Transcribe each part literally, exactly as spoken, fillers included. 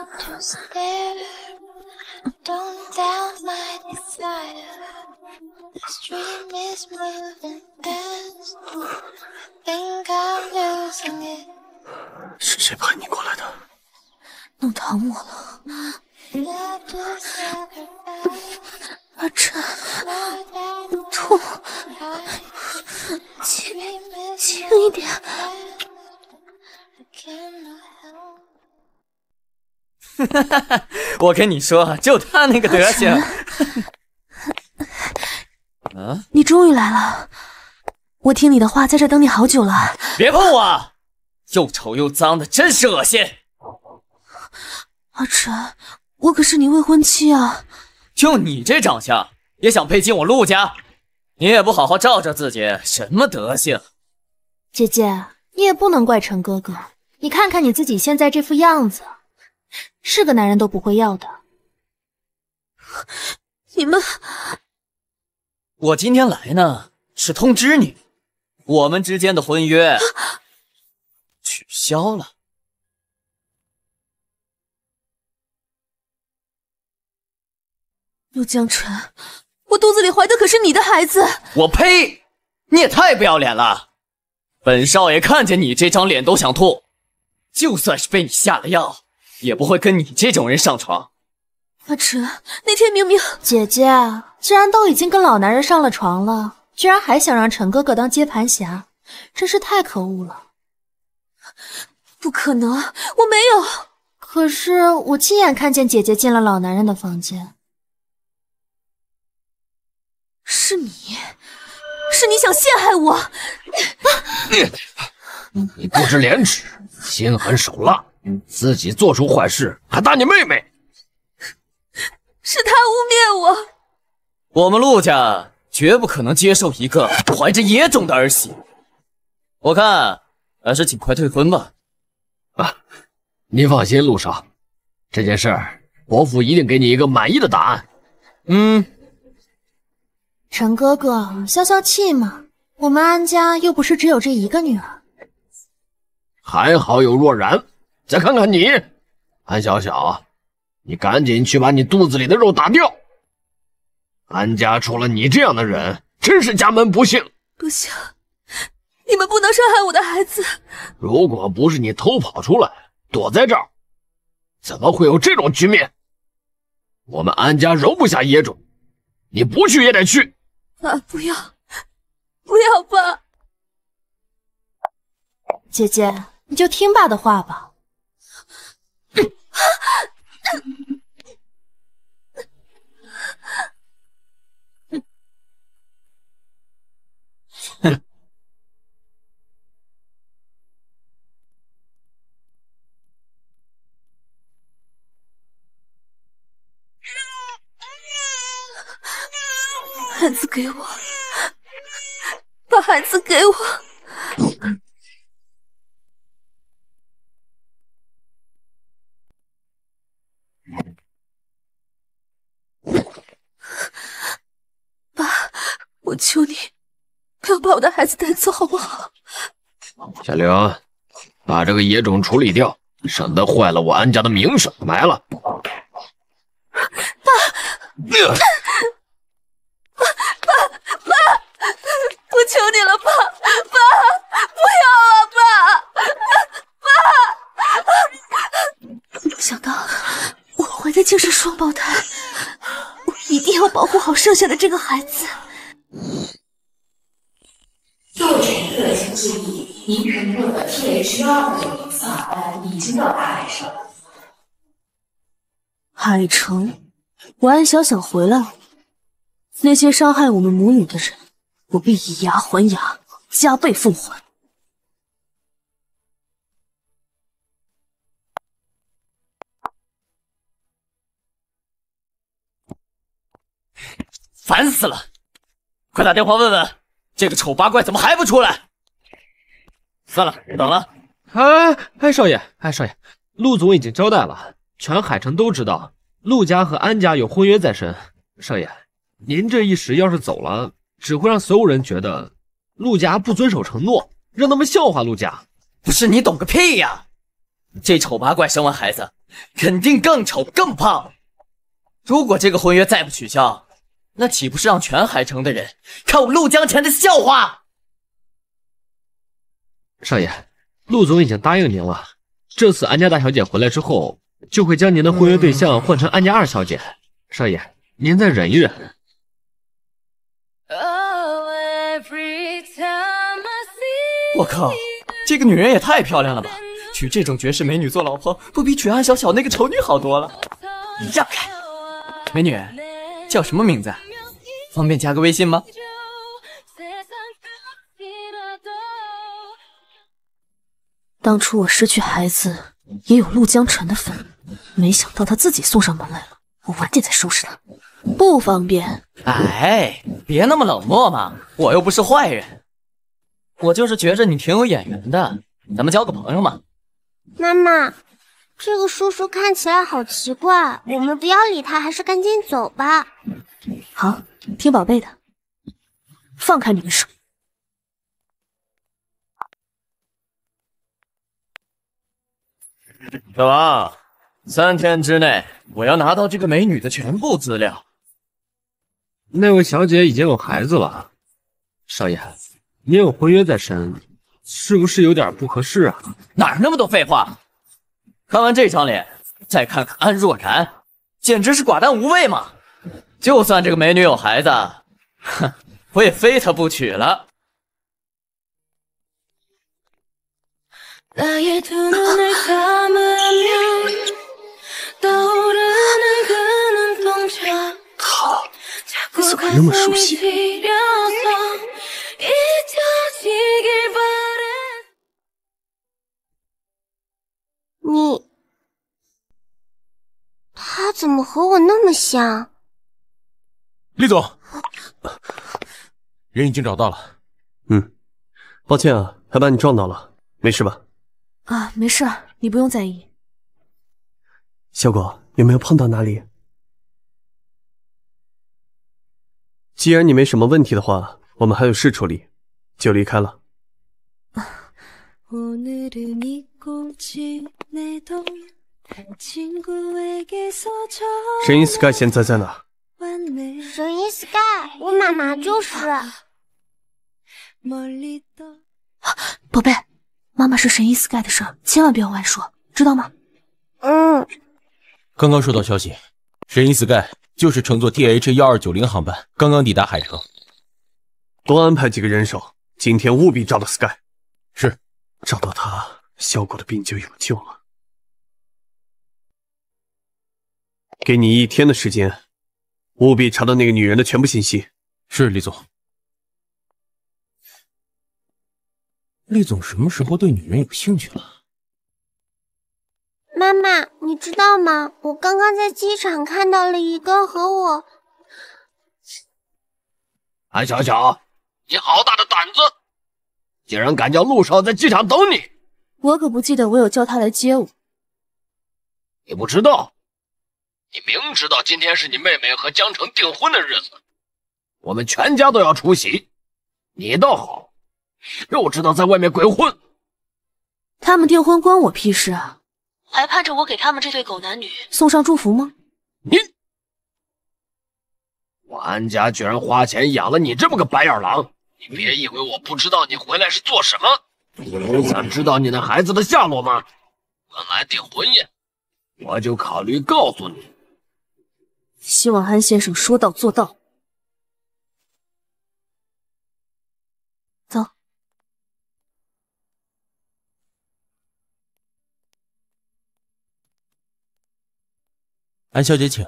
是谁派你过来的？ 弄疼我了。阿晨，痛，轻轻一点。 哈哈哈！我跟你说，就他那个德行。啊！ 你终于来了，我听你的话，在这等你好久了。 别碰我！又丑又脏的，真是恶心。 阿晨，我可是你未婚妻啊！ 就你这长相，也想配进我陆家？你也不好好照照自己，什么德行？ 姐姐，你也不能怪陈哥哥，你看看你自己现在这副样子，是个男人都不会要的。你们， 我今天来呢，是通知你，我们之间的婚约取消了。 陆江辰，我肚子里怀的可是你的孩子！ 我呸！你也太不要脸了！本少爷看见你这张脸都想吐，就算是被你下了药，也不会跟你这种人上床。 阿晨，那天明明……姐姐，既然都已经跟老男人上了床了，居然还想让陈哥哥当接盘侠，真是太可恶了！不可能，我没有。可是我亲眼看见姐姐进了老男人的房间。是你，是你想陷害我！ 你你不知廉耻，心狠手辣，自己做出坏事还打你妹妹。 是他污蔑我。我们陆家绝不可能接受一个怀着野种的儿媳。我看还是尽快退婚吧。 啊，您放心，陆少，这件事儿伯父一定给你一个满意的答案。 嗯。 陈哥哥，消消气嘛，我们安家又不是只有这一个女儿。 还好有若然，再看看你，安小小，你赶紧去把你肚子里的肉打掉。安家出了你这样的人，真是家门不幸。 不行，你们不能伤害我的孩子。 如果不是你偷跑出来，躲在这儿，怎么会有这种局面？我们安家容不下野种，你不去也得去。 爸，不要，不要爸！姐姐，你就听爸的话吧。 哼！ 孩子给我，把孩子给我。爸，我求你，不要把我的孩子带走，好不好？ 小玲，把这个野种处理掉，省得坏了我安家的名声。埋了。 爸。呃我求你了，爸，爸，不要啊，爸，爸！没想到我怀的竟是双胞胎，我一定要保护好剩下的这个孩子。 作者特请注意，您乘坐的 T H 幺二零法班已经到达海城。 海城，我安小小回来了。那些伤害我们母女的人，我必以牙还牙，加倍奉还。 烦死了！快打电话问问这个丑八怪怎么还不出来。算了，别等了。 哎哎，少爷，哎少爷，陆总已经交代了，全海城都知道陆家和安家有婚约在身。少爷，您这一时要是走了，只会让所有人觉得陆家不遵守承诺，让他们笑话陆家。 不是你懂个屁呀！ 这丑八怪生完孩子，肯定更丑更胖。如果这个婚约再不取消，那岂不是让全海城的人看我陆江前的笑话？ 少爷，陆总已经答应您了，这次安家大小姐回来之后，就会将您的婚约对象换成安家二小姐。少爷，您再忍一忍。 我靠，这个女人也太漂亮了吧！娶这种绝世美女做老婆，不比娶安小小那个丑女好多了。让开，美女，叫什么名字？方便加个微信吗？ 当初我失去孩子也有陆江辰的份，没想到他自己送上门来了，我晚点再收拾他。不方便。 哎，别那么冷漠嘛，我又不是坏人，我就是觉着你挺有眼缘的，咱们交个朋友嘛。 妈妈，这个叔叔看起来好奇怪，我们不要理他，还是赶紧走吧。 好，听宝贝的，放开你的手。 小王，三天之内我要拿到这个美女的全部资料。 那位小姐已经有孩子了，少爷，您有婚约在身，是不是有点不合适啊？ 哪儿那么多废话？看完这张脸，再看看安若然，简直是寡淡无味嘛！就算这个美女有孩子，哼，我也非她不娶了。 他怎么那么熟悉？ 你，他怎么和我那么像？ 厉总，人已经找到了。 嗯，抱歉啊，还把你撞到了，没事吧？ 啊，没事，你不用在意。 小果，有没有碰到哪里？既然你没什么问题的话，我们还有事处理，就离开了。神医 Sky 现在在哪？ 神医 Sky， 我妈妈就是。 宝贝，妈妈是神医 Sky 的事儿，千万别往外说，知道吗？ 嗯。 刚刚收到消息，神医 Sky 就是乘坐 T H 一二九零航班刚刚抵达海城。 多安排几个人手，今天务必找到 Sky。 是， 找到他，小果的病就有救了。给你一天的时间，务必查到那个女人的全部信息。 是，厉总。厉总什么时候对女人有兴趣了？ 妈妈，你知道吗？我刚刚在机场看到了一个和我…… 安小小，你好大的胆子，竟然敢叫陆少在机场等你！ 我可不记得我有叫他来接我。 你不知道？你明知道今天是你妹妹和江城订婚的日子，我们全家都要出席，你倒好，又知道在外面鬼混。 他们订婚关我屁事啊！还盼着我给他们这对狗男女送上祝福吗？ 你，我安家居然花钱养了你这么个白眼狼！你别以为我不知道你回来是做什么，你想知道你那孩子的下落吗？本来订婚宴，我就考虑告诉你。 希望安先生说到做到。走。 安小姐，请。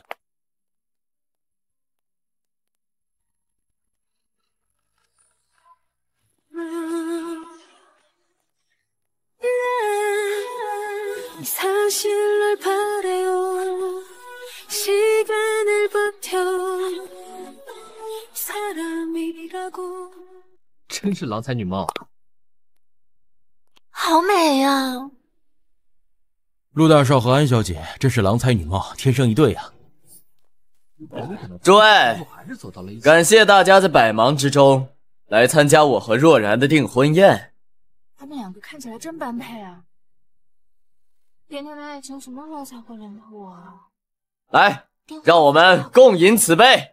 真是郎才女貌啊！ 好美呀！ 陆大少和安小姐真是郎才女貌，天生一对呀！ 诸位，感谢大家在百忙之中来参加我和若然的订婚宴。 他们两个看起来真般配啊！ 甜甜的爱情什么时候才会连破啊？ 来，让我们共饮此杯。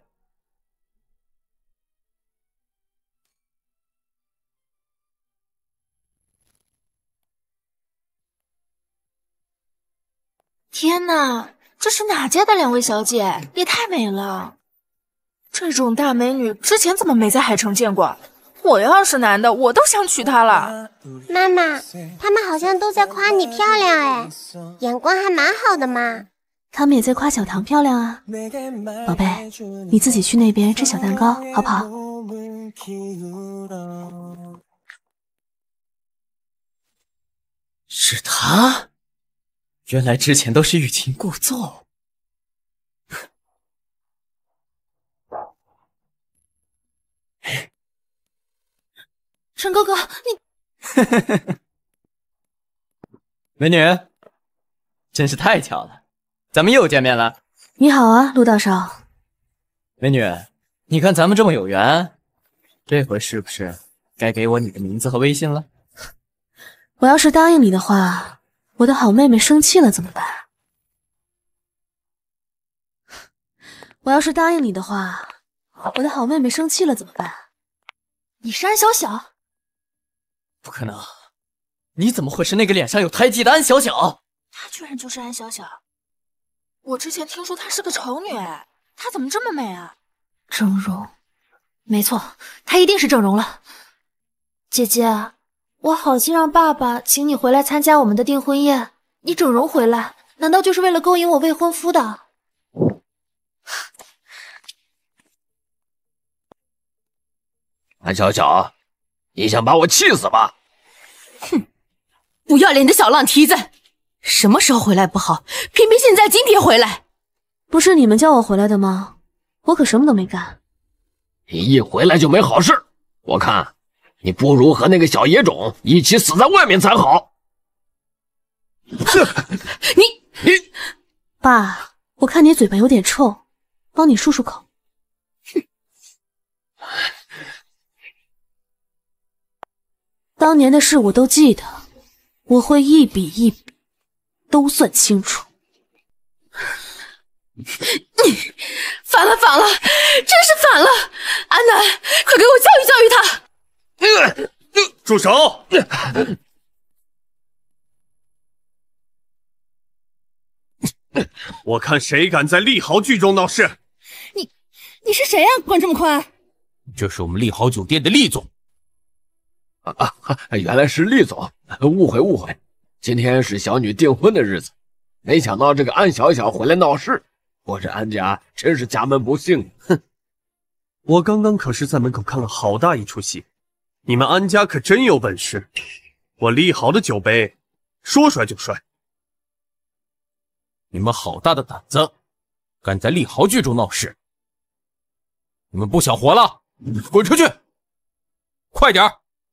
天哪，这是哪家的两位小姐？也太美了！这种大美女之前怎么没在海城见过？我要是男的，我都想娶她了。 妈妈，他们好像都在夸你漂亮哎，眼光还蛮好的嘛。 他们也在夸小唐漂亮啊。宝贝，你自己去那边吃小蛋糕，好不好？ 是他？原来之前都是欲擒故纵。 陈哥哥，你美女，真是太巧了，咱们又见面了。 你好啊，陆大少。 美女，你看咱们这么有缘，这回是不是该给我你的名字和微信了？ 我要是答应你的话，我的好妹妹生气了怎么办？我要是答应你的话，我的好妹妹生气了怎么办？你是安小小？ 不可能，你怎么会是那个脸上有胎记的安小小？ 她居然就是安小小。我之前听说她是个丑女，她怎么这么美啊？整容，没错，她一定是整容了。姐姐，我好心让爸爸请你回来参加我们的订婚宴，你整容回来，难道就是为了勾引我未婚夫的？ 安小小，你想把我气死吧？ 哼，不要脸的小浪蹄子！什么时候回来不好，偏偏现在今天回来。 不是你们叫我回来的吗？我可什么都没干。 你一回来就没好事，我看你不如和那个小野种一起死在外面才好。 你你， 爸，我看你嘴巴有点臭，帮你漱漱口。当年的事我都记得，我会一笔一笔都算清楚。 反了反了，真是反了！安南，快给我教育教育他！ 住手！我看谁敢在利豪剧中闹事！ 你你是谁呀、啊？管这么宽？ 这是我们利豪酒店的厉总。 啊啊！原来是厉总，误会误会。今天是小女订婚的日子，没想到这个安小小回来闹事，我这安家真是家门不幸。 哼，我刚刚可是在门口看了好大一出戏，你们安家可真有本事，我利豪的酒杯说摔就摔。 你们好大的胆子，敢在利豪剧中闹事！你们不想活了，滚出去！快点儿！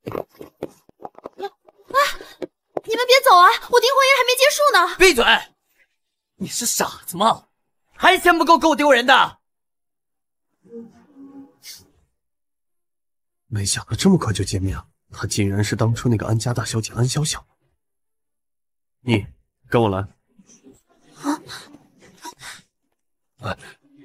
啊！你们别走啊！我订婚宴还没结束呢！ 闭嘴！你是傻子吗？还嫌不够够丢人的？ 没想到这么快就见面了，她竟然是当初那个安家大小姐安小小。你跟我来。 啊！ 啊！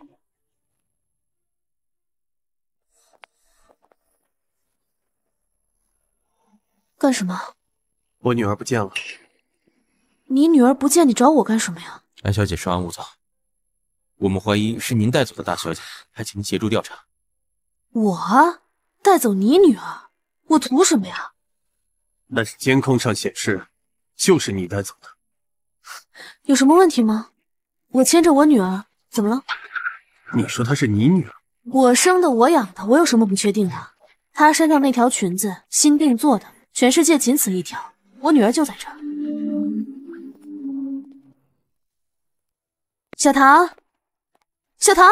干什么？ 我女儿不见了。 你女儿不见，你找我干什么呀？ 安小姐稍安勿躁，我们怀疑是您带走的大小姐，还请您协助调查。 我带走你女儿？我图什么呀？ 但是监控上显示，就是你带走的。 有什么问题吗？我牵着我女儿，怎么了？ 你说她是你女儿？ 我生的，我养的，我有什么不确定的？她身上那条裙子新定做的，全世界仅此一条，我女儿就在这儿。小唐，小唐，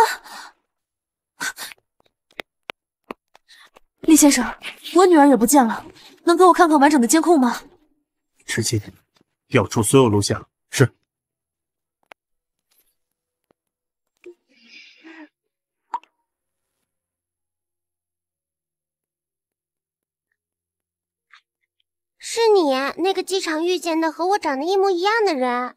厉先生，我女儿也不见了，能给我看看完整的监控吗？ 吃紧，调出所有录像。是。 是你你，那个机场遇见的和我长得一模一样的人。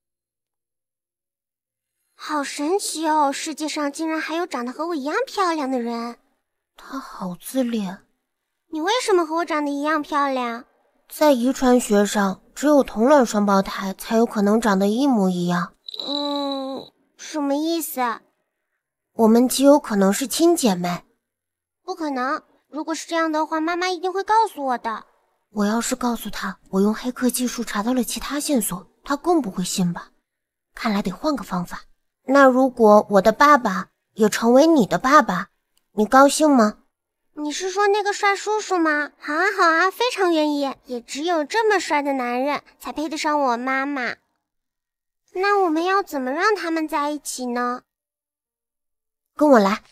好神奇哦，世界上竟然还有长得和我一样漂亮的人。 他好自恋。 你为什么和我长得一样漂亮？ 在遗传学上，只有同卵双胞胎才有可能长得一模一样。 嗯，什么意思？ 我们极有可能是亲姐妹。 不可能，如果是这样的话，妈妈一定会告诉我的。 我要是告诉她我用黑客技术查到了其他线索，她更不会信吧？看来得换个方法。那如果我的爸爸也成为你的爸爸，你高兴吗？ 你是说那个帅叔叔吗？好啊好啊，非常愿意，也只有这么帅的男人才配得上我妈妈。那我们要怎么让他们在一起呢？ 跟我来。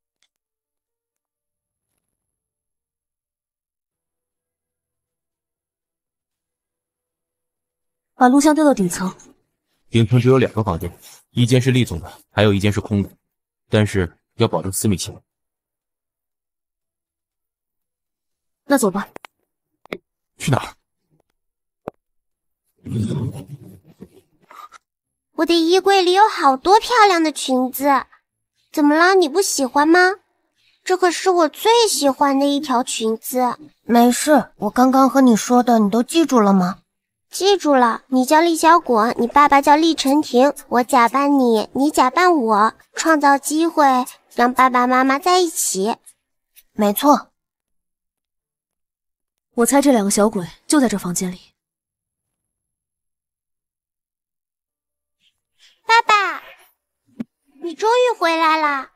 把录像丢到顶层。 顶层只有两个房间，一间是厉总的，还有一间是空的，但是要保证私密性。 那走吧。 去哪儿？ 我的衣柜里有好多漂亮的裙子，怎么了？你不喜欢吗？这可是我最喜欢的一条裙子。 没事，我刚刚和你说的你都记住了吗？ 记住了，你叫厉小果，你爸爸叫厉晨廷，我假扮你，你假扮我，创造机会让爸爸妈妈在一起。 没错。 我猜这两个小鬼就在这房间里。 爸爸，你终于回来了。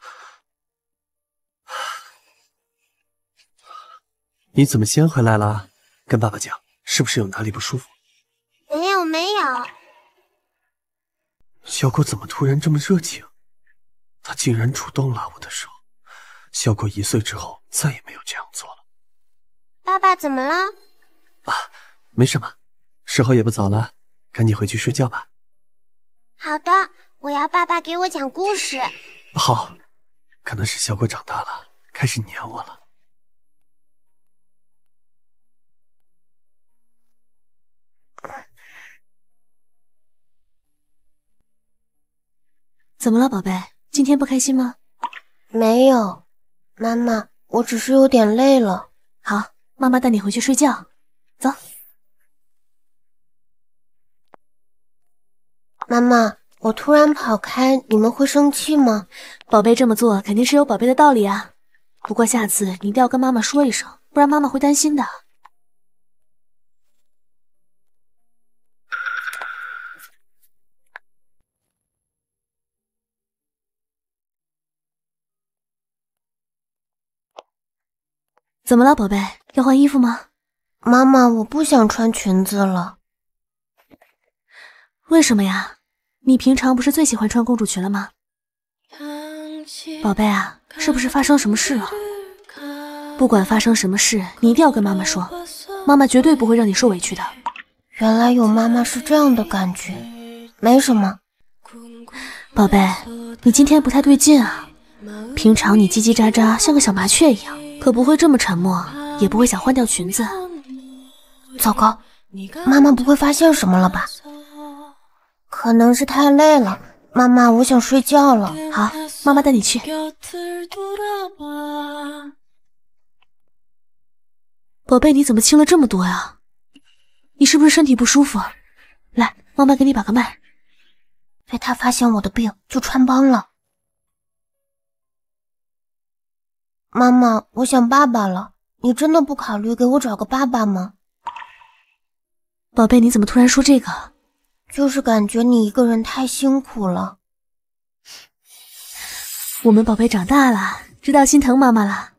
你怎么先回来了？跟爸爸讲，是不是有哪里不舒服？ 没有没有。 小果怎么突然这么热情？他竟然主动拉我的手。小果一岁之后再也没有这样做了。 爸爸怎么了？ 啊，没什么，时候也不早了，赶紧回去睡觉吧。 好的，我要爸爸给我讲故事。 好，可能是小果长大了，开始黏我了。 怎么了，宝贝？今天不开心吗？ 没有，妈妈，我只是有点累了。 好，妈妈带你回去睡觉。走。 妈妈，我突然跑开，你们会生气吗？ 宝贝这么做肯定是有宝贝的道理啊。不过下次你一定要跟妈妈说一声，不然妈妈会担心的。怎么了，宝贝？要换衣服吗？ 妈妈，我不想穿裙子了。 为什么呀？你平常不是最喜欢穿公主裙了吗？宝贝啊，是不是发生什么事了？不管发生什么事，你一定要跟妈妈说，妈妈绝对不会让你受委屈的。 原来有妈妈是这样的感觉，没什么。 宝贝，你今天不太对劲啊。平常你叽叽喳喳像个小麻雀一样，可不会这么沉默，也不会想换掉裙子。 糟糕，妈妈不会发现什么了吧？可能是太累了，妈妈，我想睡觉了。 好，妈妈带你去。宝贝，你怎么亲了这么多呀？你是不是身体不舒服？来，妈妈给你把个脉。 被他发现我的病就穿帮了。妈妈，我想爸爸了，你真的不考虑给我找个爸爸吗？ 宝贝，你怎么突然说这个？ 就是感觉你一个人太辛苦了。 我们宝贝长大了，知道心疼妈妈了。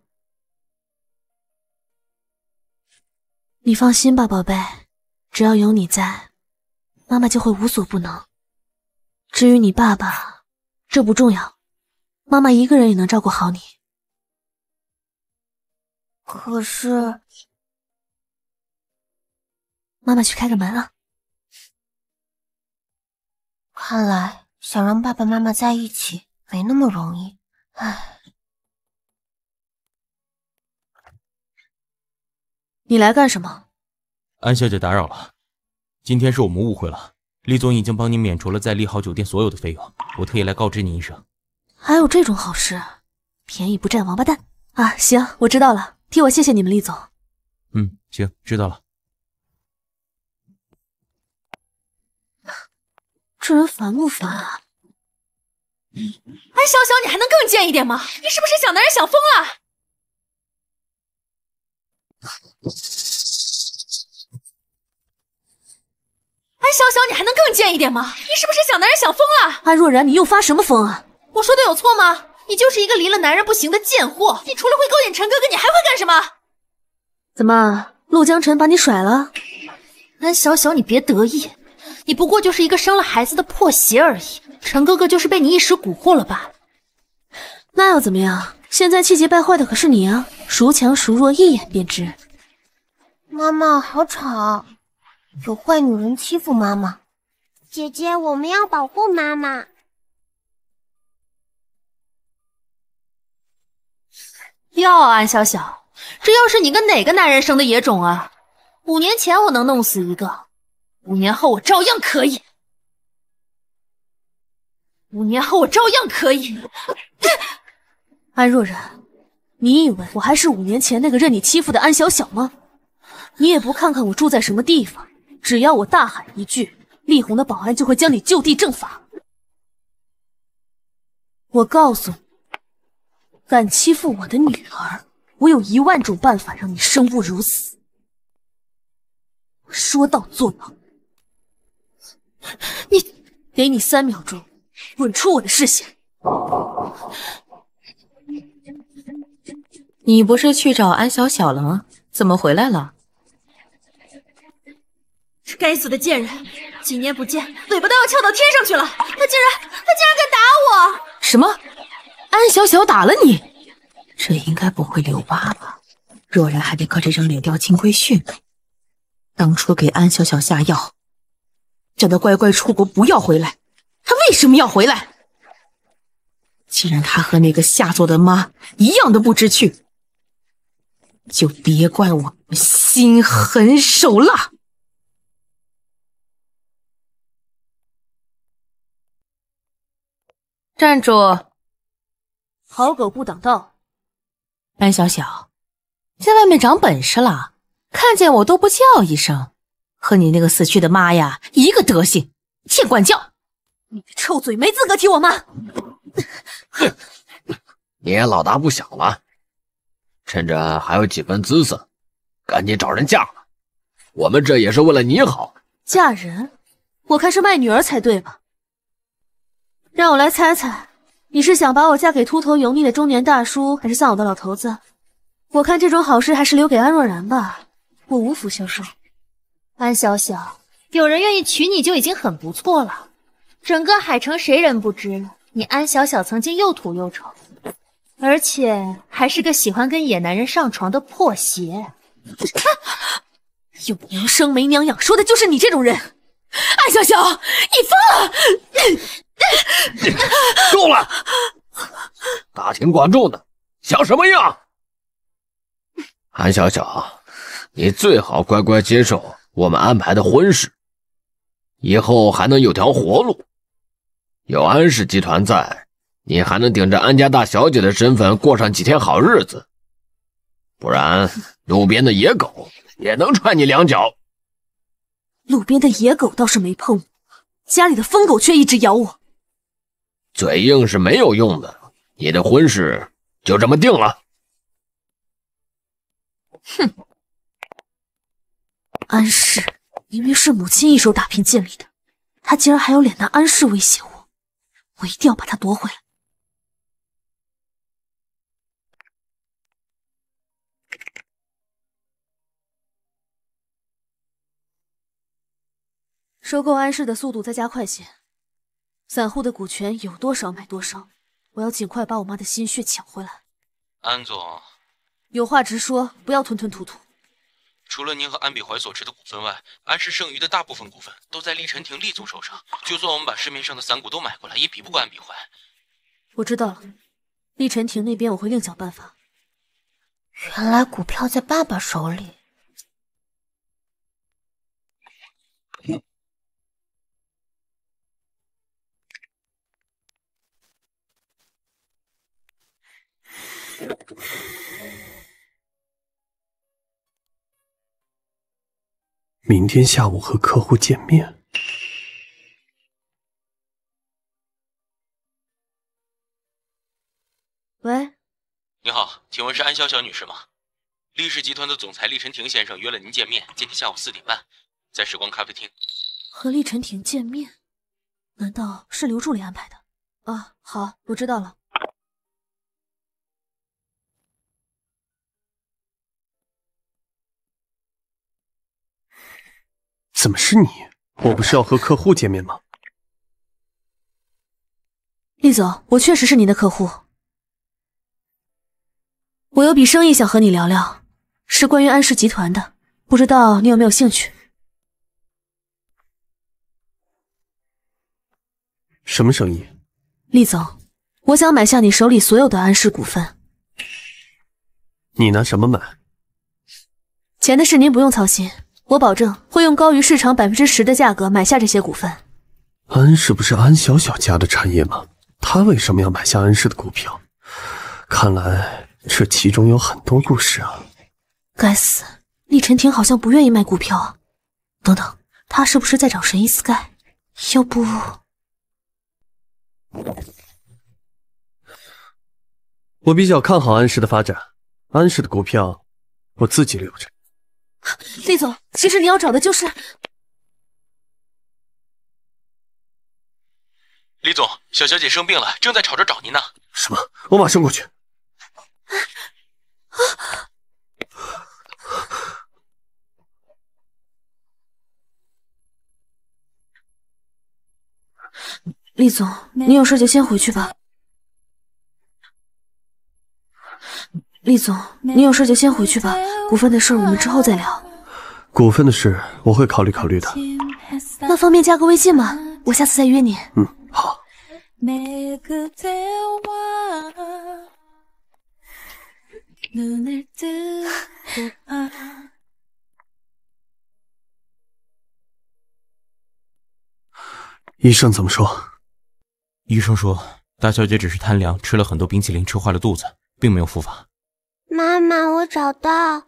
你放心吧，宝贝，只要有你在，妈妈就会无所不能。至于你爸爸，这不重要，妈妈一个人也能照顾好你。 可是， 妈妈去开个门啊。 看来想让爸爸妈妈在一起没那么容易，唉。 你来干什么？ 安小姐打扰了，今天是我们误会了。厉总已经帮你免除了在利豪酒店所有的费用，我特意来告知你一声。 还有这种好事？便宜不占王八蛋啊！行，我知道了，替我谢谢你们厉总。 嗯，行，知道了。 这人烦不烦啊？ 安小小，你还能更贱一点吗？你是不是想男人想疯了？安小小，你还能更贱一点吗？你是不是想男人想疯了？ 安若然，你又发什么疯啊？ 我说的有错吗？你就是一个离了男人不行的贱货，你除了会勾引陈哥哥，你还会干什么？ 怎么，陆江辰把你甩了？ 安小小，你别得意，你不过就是一个生了孩子的破鞋而已。陈哥哥就是被你一时蛊惑了罢了。 那又怎么样？现在气急败坏的可是你啊！孰强孰弱，一眼便知。 妈妈，好吵，有坏女人欺负妈妈。 姐姐，我们要保护妈妈。 哟，安小小，这要是你跟哪个男人生的野种啊？五年前我能弄死一个，五年后我照样可以。五年后我照样可以。 安若然，你以为我还是五年前那个任你欺负的安小小吗？你也不看看我住在什么地方，只要我大喊一句，丽红的保安就会将你就地正法。我告诉你，敢欺负我的女儿，我有一万种办法让你生不如死。我说到做到。你，给你三秒钟，滚出我的视线！ 你不是去找安小小了吗？怎么回来了？ 这该死的贱人，几年不见，尾巴都要翘到天上去了。他竟然，他竟然敢打我！ 什么？安小小打了你？这应该不会留疤吧？若然还得靠这张脸钓金龟婿呢。当初给安小小下药，叫他乖乖出国，不要回来。他为什么要回来？既然他和那个下作的妈一样的不知趣，就别怪我心狠手辣。站住！ 好狗不挡道。 安小小，在外面长本事了，看见我都不叫一声，和你那个死去的妈呀一个德行，欠管教。 你个臭嘴，没资格提我妈。 你也老大不小了，趁着还有几分姿色，赶紧找人嫁了。我们这也是为了你好。 嫁人？我看是卖女儿才对吧？让我来猜猜，你是想把我嫁给秃头油腻的中年大叔，还是丧偶的老头子？我看这种好事还是留给安若然吧，我无福消受。 安小小，有人愿意娶你就已经很不错了。整个海城谁人不知你安小小曾经又土又丑，而且还是个喜欢跟野男人上床的破鞋。 有娘生没娘养，说的就是你这种人。 安小小，你疯了！ 够了！大庭广众的，像什么样？安小小，你最好乖乖接受我们安排的婚事，以后还能有条活路。有安氏集团在，你还能顶着安家大小姐的身份过上几天好日子，不然路边的野狗也能踹你两脚。 路边的野狗倒是没碰我，家里的疯狗却一直咬我。 嘴硬是没有用的，你的婚事就这么定了。 哼，安氏明明是母亲一手打拼建立的，他竟然还有脸拿安氏威胁我，我一定要把他夺回来。收购安氏的速度再加快些，散户的股权有多少买多少，我要尽快把我妈的心血抢回来。 安总， 有话直说，不要吞吞吐吐。 除了您和安比怀所持的股份外，安氏剩余的大部分股份都在厉晨廷厉总手上。就算我们把市面上的散股都买过来，也比不过安比怀。 我知道了，厉晨廷那边我会另想办法。 原来股票在爸爸手里。 明天下午和客户见面。 喂， 你好，请问是安小小女士吗？力士集团的总裁厉晨廷先生约了您见面，今天下午四点半，在时光咖啡厅。 和厉晨廷见面？难道是刘助理安排的？啊，好，我知道了。 怎么是你？我不是要和客户见面吗？ 厉总，我确实是你的客户。我有笔生意想和你聊聊，是关于安氏集团的，不知道你有没有兴趣？ 什么生意？ 厉总，我想买下你手里所有的安氏股份。 你拿什么买？ 钱的事您不用操心，我保证会用高于市场百分之十的价格买下这些股份。 安氏不是安小小家的产业吗？他为什么要买下安氏的股票？看来这其中有很多故事啊！ 该死，厉晨廷好像不愿意卖股票啊！等等，他是不是在找神医 Sky？ 要不…… 我比较看好安氏的发展，安氏的股票我自己留着。 厉总，其实你要找的就是…… 李总，小小姐生病了，正在吵着找您呢。 什么？我马上过去。 厉总，你有事就先回去吧。厉总，你有事就先回去吧，股份的事我们之后再聊。 股份的事我会考虑考虑的。 那方便加个微信吗？我下次再约你。 嗯，好。医生怎么说？ 医生说，大小姐只是贪凉，吃了很多冰淇淋，吃坏了肚子，并没有复发。 妈妈，我找到。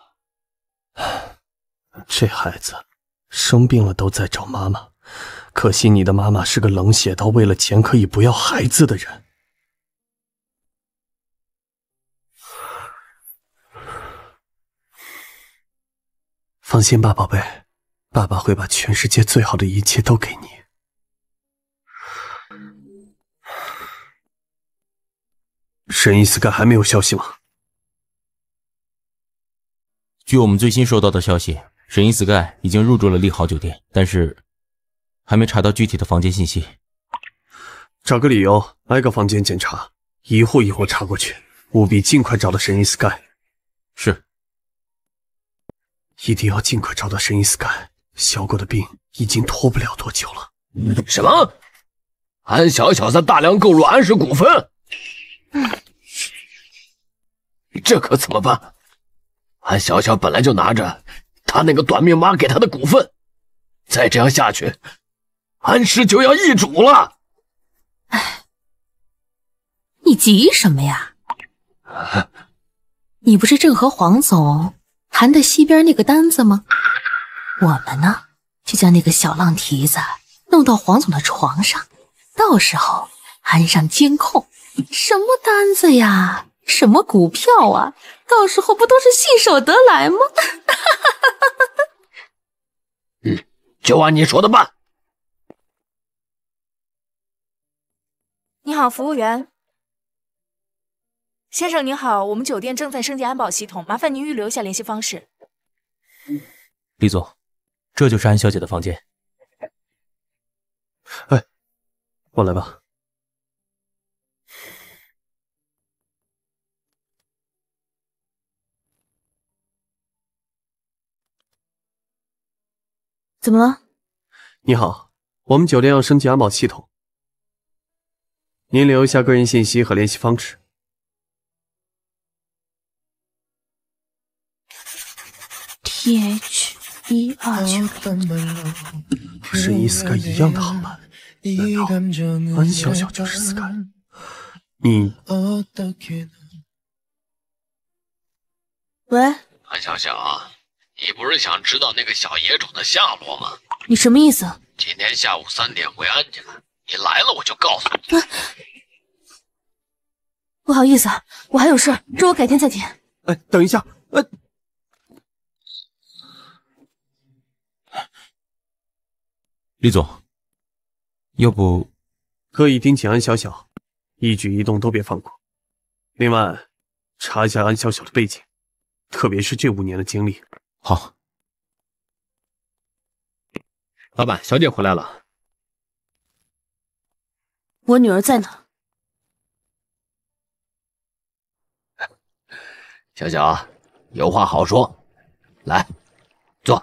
这孩子生病了都在找妈妈，可惜你的妈妈是个冷血到为了钱可以不要孩子的人。放心吧，宝贝，爸爸会把全世界最好的一切都给你。神医斯盖还没有消息吗？ 据我们最新收到的消息，神医斯盖已经入住了利豪酒店，但是还没查到具体的房间信息。 找个理由，挨个房间检查，一户一户查过去，务必尽快找到神医斯盖。 是。 一定要尽快找到神医斯盖，小狗的病已经拖不了多久了。 什么？安小小在大量购入安氏股份？嗯，这可怎么办？安小小本来就拿着他那个短命妈给他的股份，再这样下去，安氏就要易主了。 哎，你急什么呀？啊、你不是正和黄总谈的西边那个单子吗？我们呢，就将那个小浪蹄子弄到黄总的床上，到时候安上监控。什么单子呀？什么股票啊？到时候不都是信手得来吗？ 嗯，就按你说的办。 你好，服务员。先生您好，我们酒店正在升级安保系统，麻烦您预留一下联系方式。 李总，这就是安小姐的房间。 哎，我来吧。 怎么了？ 你好，我们酒店要升级安保系统，您留一下个人信息和联系方式。 T H 一二九， 不是伊斯盖一样的航班？难道安小小就是斯盖？你喂， 安小小， 你不是想知道那个小野种的下落吗？ 你什么意思？ 今天下午三点回安家，你来了我就告诉你。 啊、不好意思，我还有事，这我改天再填。 哎，等一下，呃， 李总，要不可以盯紧安小小，一举一动都别放过。另外，查一下安小小的背景，特别是这五年的经历。 好。 老板，小姐回来了。 我女儿在哪？ 小小，有话好说，来，坐。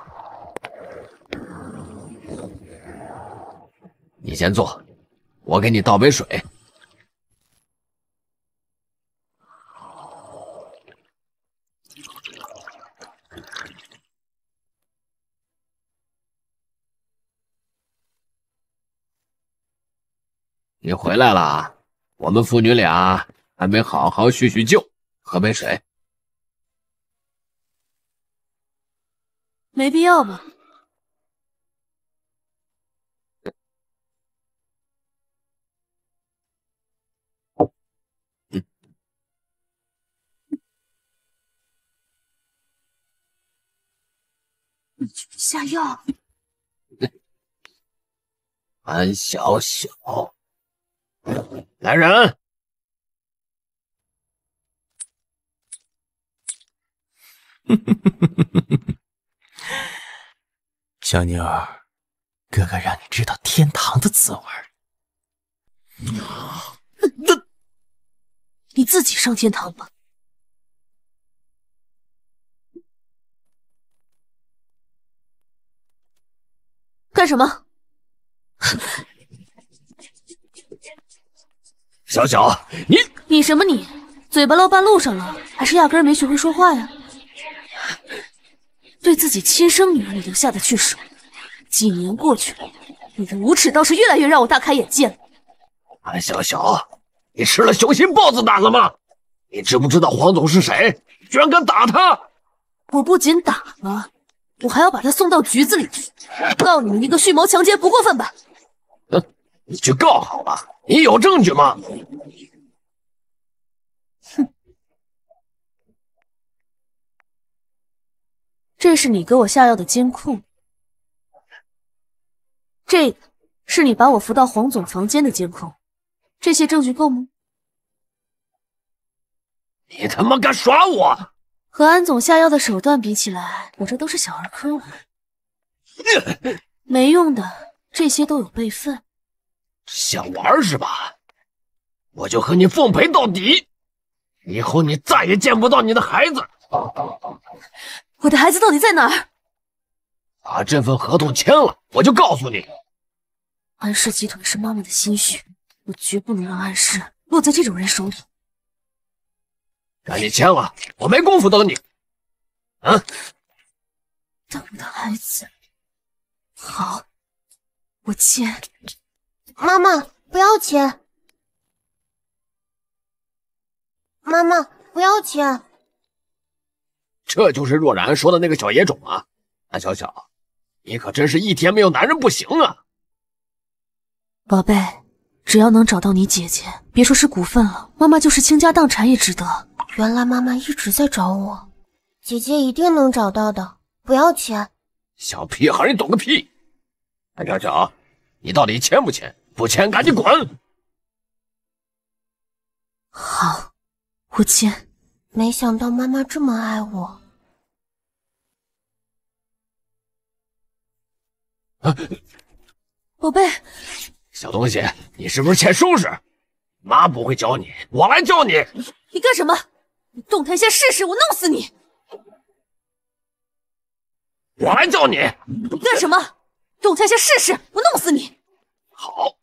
你先坐，我给你倒杯水。你回来了，我们父女俩还没好好叙叙旧，喝杯水。 没必要吧？你居然下药！ 安小小，来人！ 小妞儿，哥哥让你知道天堂的滋味。 你自己上天堂吧。干什么？ 小小，你你什么你？嘴巴落半路上了，还是压根儿没学会说话呀？对自己亲生女儿你留下的去手，几年过去了，你的无耻倒是越来越让我大开眼界了。 安小小，你吃了雄心豹子胆了吗？你知不知道黄总是谁？居然敢打他！ 我不仅打了，我还要把他送到局子里去，告你们一个蓄谋强奸，不过分吧？ 嗯，你去告好了，你有证据吗？ 哼，这是你给我下药的监控，这个是你把我扶到黄总房间的监控，这些证据够吗？ 你他妈敢耍我！ 和安总下药的手段比起来，我这都是小儿科了。没用的，这些都有备份。 想玩是吧？我就和你奉陪到底，以后你再也见不到你的孩子。 我的孩子到底在哪儿？ 把这份合同签了，我就告诉你。 安氏集团是妈妈的心血，我绝不能让安氏落在这种人手里。 赶紧签了，我没工夫等你。啊！ 等我的孩子。好，我签。 妈妈，不要签！妈妈，不要签！ 这就是若然说的那个小野种啊！安小小，你可真是一天没有男人不行啊！ 宝贝，只要能找到你姐姐，别说是股份了，妈妈就是倾家荡产也值得。 原来妈妈一直在找我，姐姐一定能找到的，不要签。 小屁孩，你懂个屁！安小小，你到底签不签？不签赶紧滚！ 好，我签。 没想到妈妈这么爱我。 啊、 宝贝， 小东西，你是不是欠收拾？妈不会教你，我来教你。 你干什么？你动弹一下试试，我弄死你！ 我来教你。 你干什么？动弹一下试试，我弄死你！ 好，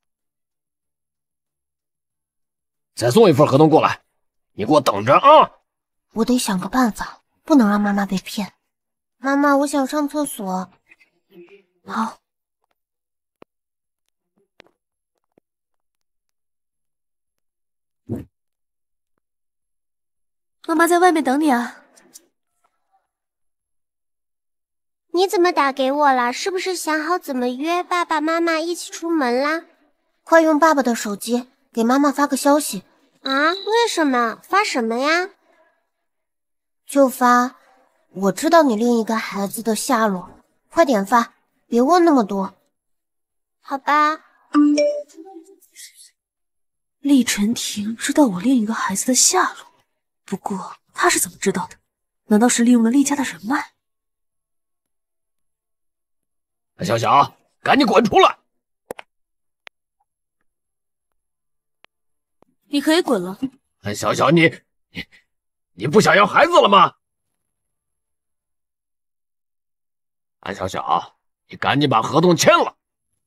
再送一份合同过来，你给我等着啊！ 我得想个办法，不能让妈妈被骗。妈妈，我想上厕所。 好。妈妈在外面等你啊。 你怎么打给我了？是不是想好怎么约爸爸妈妈一起出门啦？ 快用爸爸的手机给妈妈发个消息啊！为什么？发什么呀？ 就发我知道你另一个孩子的下落，快点发，别问那么多。 好吧。 厉晨婷知道我另一个孩子的下落，不过他是怎么知道的？难道是利用了厉家的人脉？ 小小，赶紧滚出来！ 你可以滚了。 小小，你你你不想要孩子了吗？安小小，你赶紧把合同签了。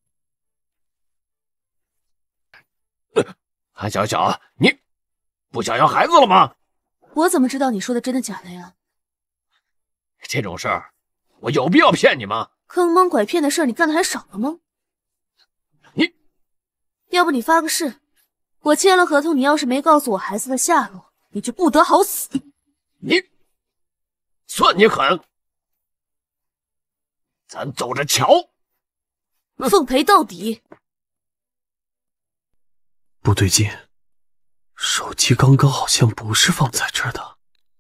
安小小，你不想要孩子了吗？ 我怎么知道你说的真的假的呀？ 这种事儿，我有必要骗你吗？ 坑蒙拐骗的事儿你干的还少了吗？ 你， 要不你发个誓，我签了合同，你要是没告诉我孩子的下落，你就不得好死。 你，算你狠！咱走着瞧。 奉陪到底。 不对劲，手机刚刚好像不是放在这儿的。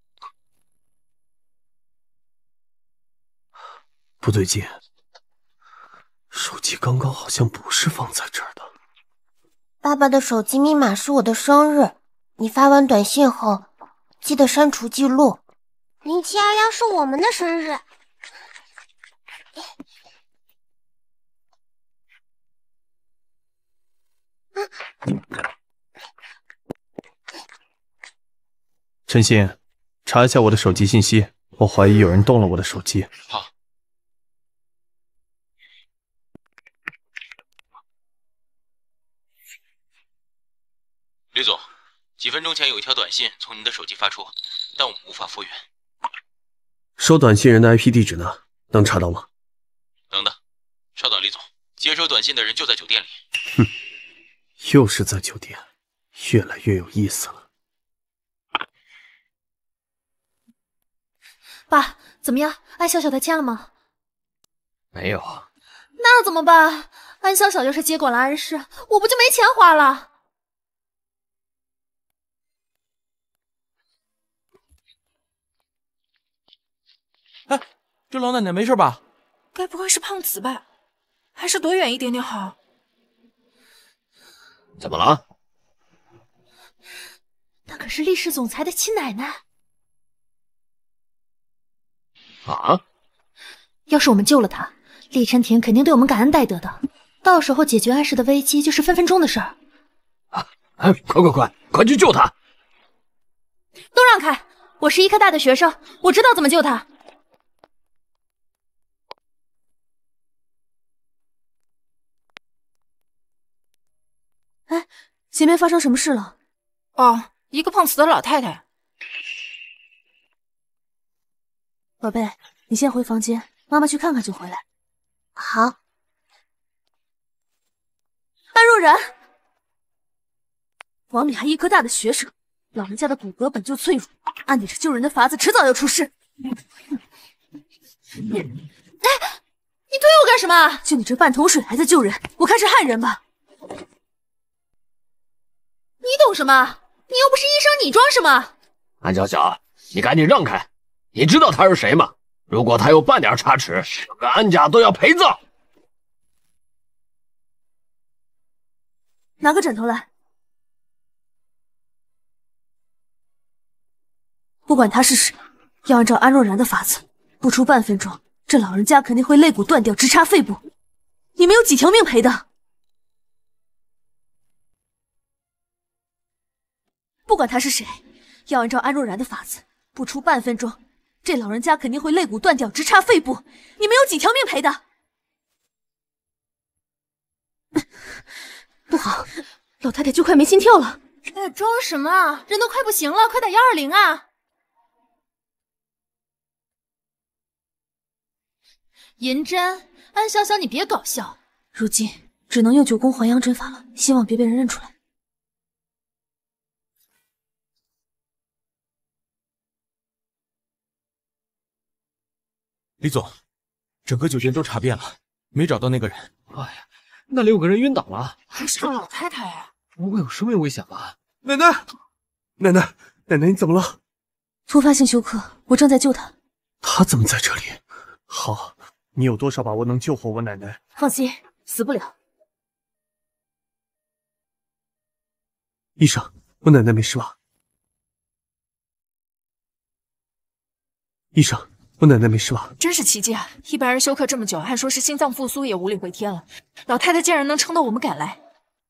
不对劲，手机刚刚好像不是放在这儿的。 爸爸的手机密码是我的生日，你发完短信后记得删除记录。 零七二幺是我们的生日。 陈鑫，查一下我的手机信息，我怀疑有人动了我的手机。 好。吕总，几分钟前有一条短信从您的手机发出，但我们无法复原。 收短信人的 I P 地址呢？能查到吗？ 等等，稍等，李总，接收短信的人就在酒店里。 哼，又是在酒店，越来越有意思了。 爸，怎么样？安小小他签了吗？ 没有。 那怎么办？安小小要是接管了安氏，我不就没钱花了？ 哎，这老奶奶没事吧？ 该不会是胖子吧？还是躲远一点点好。 怎么了？ 那可是厉氏总裁的亲奶奶。 啊！ 要是我们救了她，厉晨廷肯定对我们感恩戴德的，到时候解决安氏的危机就是分分钟的事儿。 啊！哎，快快快，快去救她！ 都让开！我是医科大的学生，我知道怎么救她。 哎，前面发生什么事了？ 哦，一个碰瓷的老太太。 宝贝，你先回房间，妈妈去看看就回来。 好。 安若然，王里还医科大的学生，老人家的骨骼本就脆弱，按你这救人的法子，迟早要出事。哎，你推我干什么？就你这半桶水还在救人，我看是害人吧。你懂什么？你又不是医生，你装什么？ 安小小，你赶紧让开！你知道他是谁吗？如果他有半点差池，整个安家都要陪葬。 拿个枕头来。不管他是谁，要按照安若然的法子，不出半分钟，这老人家肯定会肋骨断掉，直插肺部。你们有几条命赔的？不管他是谁，要按照安若然的法子，不出半分钟，这老人家肯定会肋骨断掉，直插肺部。你们有几条命赔的？不好，老太太就快没心跳了。 哎，装什么？人都快不行了，快打幺二零啊！银针，安小小，你别搞笑。 如今只能用九宫还阳针法了，希望别被人认出来。 李总， 整个酒店都查遍了，没找到那个人。 哎呀，那里有个人晕倒了， 还是个老太太呀！ 不会有生命危险吧？ 奶奶，奶奶，奶奶，你怎么了？ 突发性休克，我正在救她。 她怎么在这里？好，你有多少把握能救活我奶奶？ 放心，死不了。 医生，我奶奶没事吧？医生，我奶奶没事吧？ 真是奇迹啊！一般人休克这么久，按说是心脏复苏也无力回天了，老太太竟然能撑到我们赶来。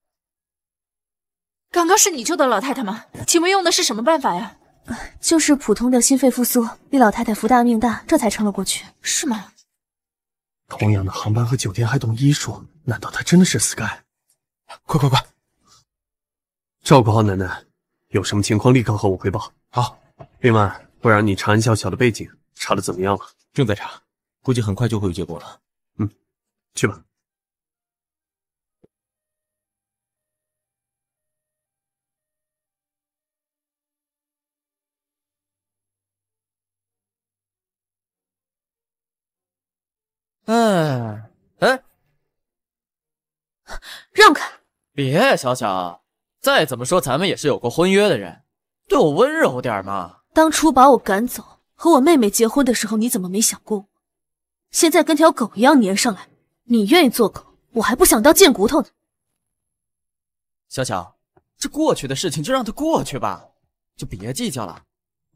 刚刚是你救的老太太吗？请问用的是什么办法呀？ 就是普通的心肺复苏，李老太太福大命大，这才撑了过去。 是吗？ 同样的航班和酒店还懂医术，难道她真的是 Sky？ 快快快，照顾好奶奶，有什么情况立刻和我汇报。 好。 另外，我让你查安小小的背景，查的怎么样了？ 正在查，估计很快就会有结果了。 嗯，去吧。 哎哎， 让开！ 别，小小，再怎么说咱们也是有过婚约的人，对我温柔点嘛。 当初把我赶走，和我妹妹结婚的时候，你怎么没想过我？现在跟条狗一样粘上来，你愿意做狗，我还不想当贱骨头呢。 小小，这过去的事情就让它过去吧，就别计较了。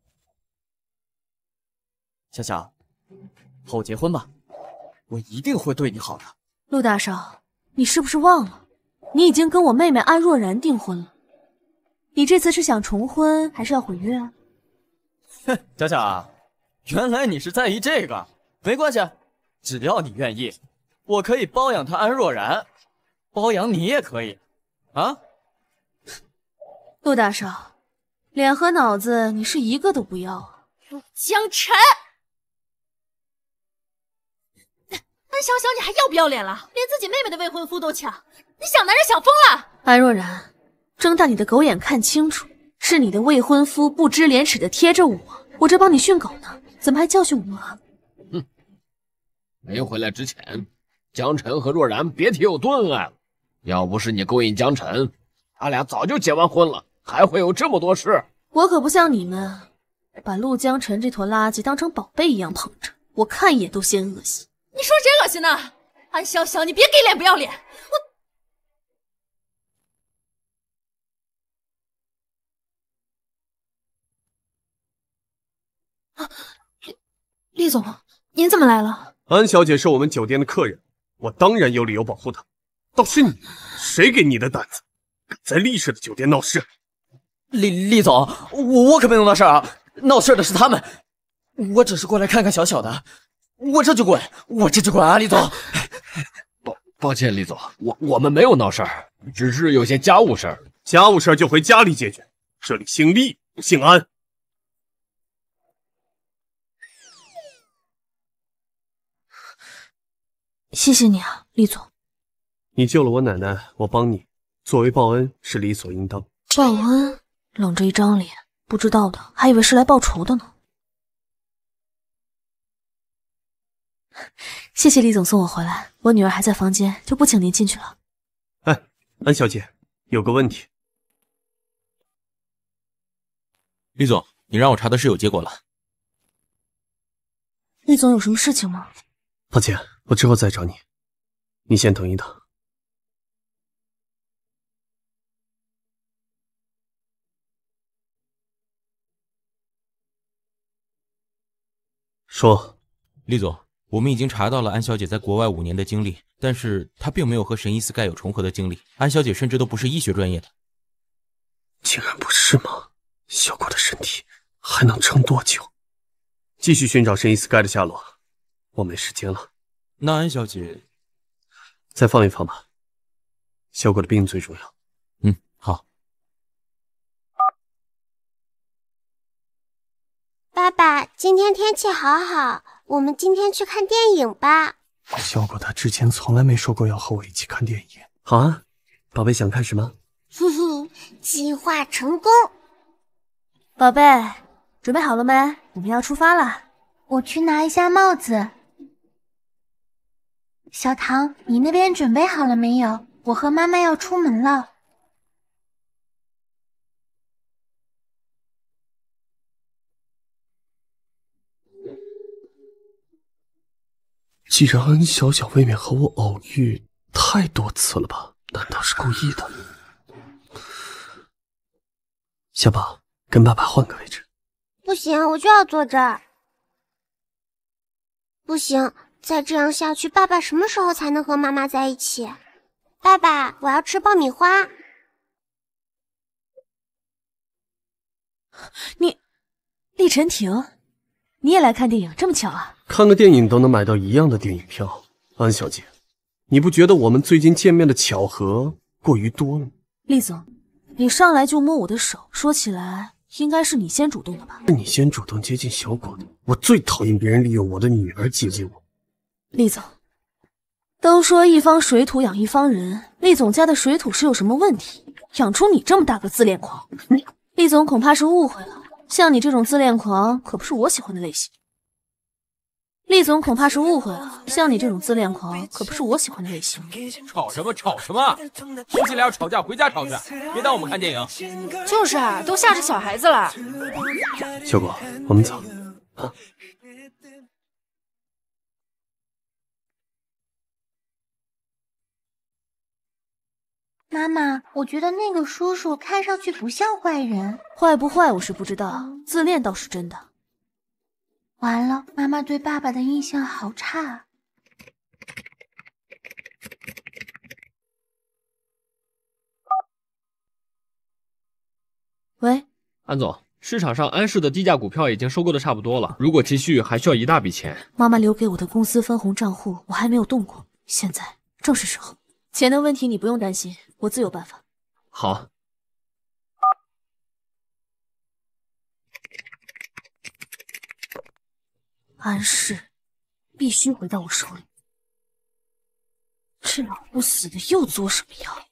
小小，和我结婚吧。我一定会对你好的。 陆大少，你是不是忘了，你已经跟我妹妹安若然订婚了？你这次是想重婚，还是要毁约啊？ 哼，小小，原来你是在意这个。没关系，只要你愿意，我可以包养她安若然，包养你也可以。啊？ 陆大少，脸和脑子你是一个都不要啊！ 陆江辰。安小小，你还要不要脸了？连自己妹妹的未婚夫都抢，你想男人想疯了！ 安若然，睁大你的狗眼看清楚，是你的未婚夫不知廉耻的贴着我，我这帮你训狗呢，怎么还教训我啊？ 哼，没回来之前，江晨和若然别提有多恩爱了。要不是你勾引江晨，他俩早就结完婚了，还会有这么多事？ 我可不像你们，把陆江晨这坨垃圾当成宝贝一样捧着，我看一眼都嫌恶心。 你说谁恶心呢？安小小，你别给脸不要脸！ 我，啊，厉厉总，您怎么来了？ 安小姐是我们酒店的客人，我当然有理由保护她。倒是你，谁给你的胆子，敢在厉氏的酒店闹事？ 厉厉总，我我可没有闹事啊！闹事的是他们，我只是过来看看小小的。我这就滚，我这就滚啊，李总。 抱抱歉，李总，我我们没有闹事儿，只是有些家务事儿。 家务事儿就回家里解决，这里姓厉不姓安。 谢谢你啊，厉总。 你救了我奶奶，我帮你，作为报恩是理所应当。 报恩？冷着一张脸，不知道的还以为是来报仇的呢。谢谢厉总送我回来，我女儿还在房间，就不请您进去了。 哎，安小姐，有个问题。 厉总，你让我查的是有结果了。 厉总有什么事情吗？ 抱歉，我之后再找你。你先等一等。说， 厉总。我们已经查到了安小姐在国外五年的经历，但是她并没有和神医 Sky 有重合的经历。安小姐甚至都不是医学专业的， 竟然不是吗？小果的身体还能撑多久？继续寻找神医 Sky 的下落，我没时间了。 那安小姐， 再放一放吧。小果的病最重要。 嗯，好。 爸爸，今天天气好好，我们今天去看电影吧。 小果他之前从来没说过要和我一起看电影。好啊，宝贝想看什么？ 哼哼，计划成功。 宝贝，准备好了没？我们要出发了。 我去拿一下帽子。 小唐，你那边准备好了没有？我和妈妈要出门了。 既然安小小未免和我偶遇太多次了吧？难道是故意的？小宝，跟爸爸换个位置。 不行，我就要坐这儿。不行，再这样下去，爸爸什么时候才能和妈妈在一起？爸爸，我要吃爆米花。 你，厉晨婷，你也来看电影，这么巧啊？ 看个电影都能买到一样的电影票，安小姐，你不觉得我们最近见面的巧合过于多了吗？ 厉总，你上来就摸我的手，说起来应该是你先主动的吧？ 是你先主动接近小果的，我最讨厌别人利用我的女儿接近我。 厉总，都说一方水土养一方人，厉总家的水土是有什么问题？养出你这么大个自恋狂，厉总恐怕是误会了。像你这种自恋狂，可不是我喜欢的类型。厉总恐怕是误会了，像你这种自恋狂，可不是我喜欢的类型。 吵什么吵什么？夫妻俩要吵架回家吵去，别耽误我们看电影。 就是啊，都吓着小孩子了。 小果，我们走啊。 妈妈，我觉得那个叔叔看上去不像坏人。 坏不坏我是不知道，自恋倒是真的。 完了，妈妈对爸爸的印象好差。 喂， 安总，市场上安氏的低价股票已经收购的差不多了，如果继续还需要一大笔钱。 妈妈留给我的公司分红账户我还没有动过，现在正是时候。钱的问题你不用担心，我自有办法。 好。 安氏必须回到我手里。这老不死的又作什么妖？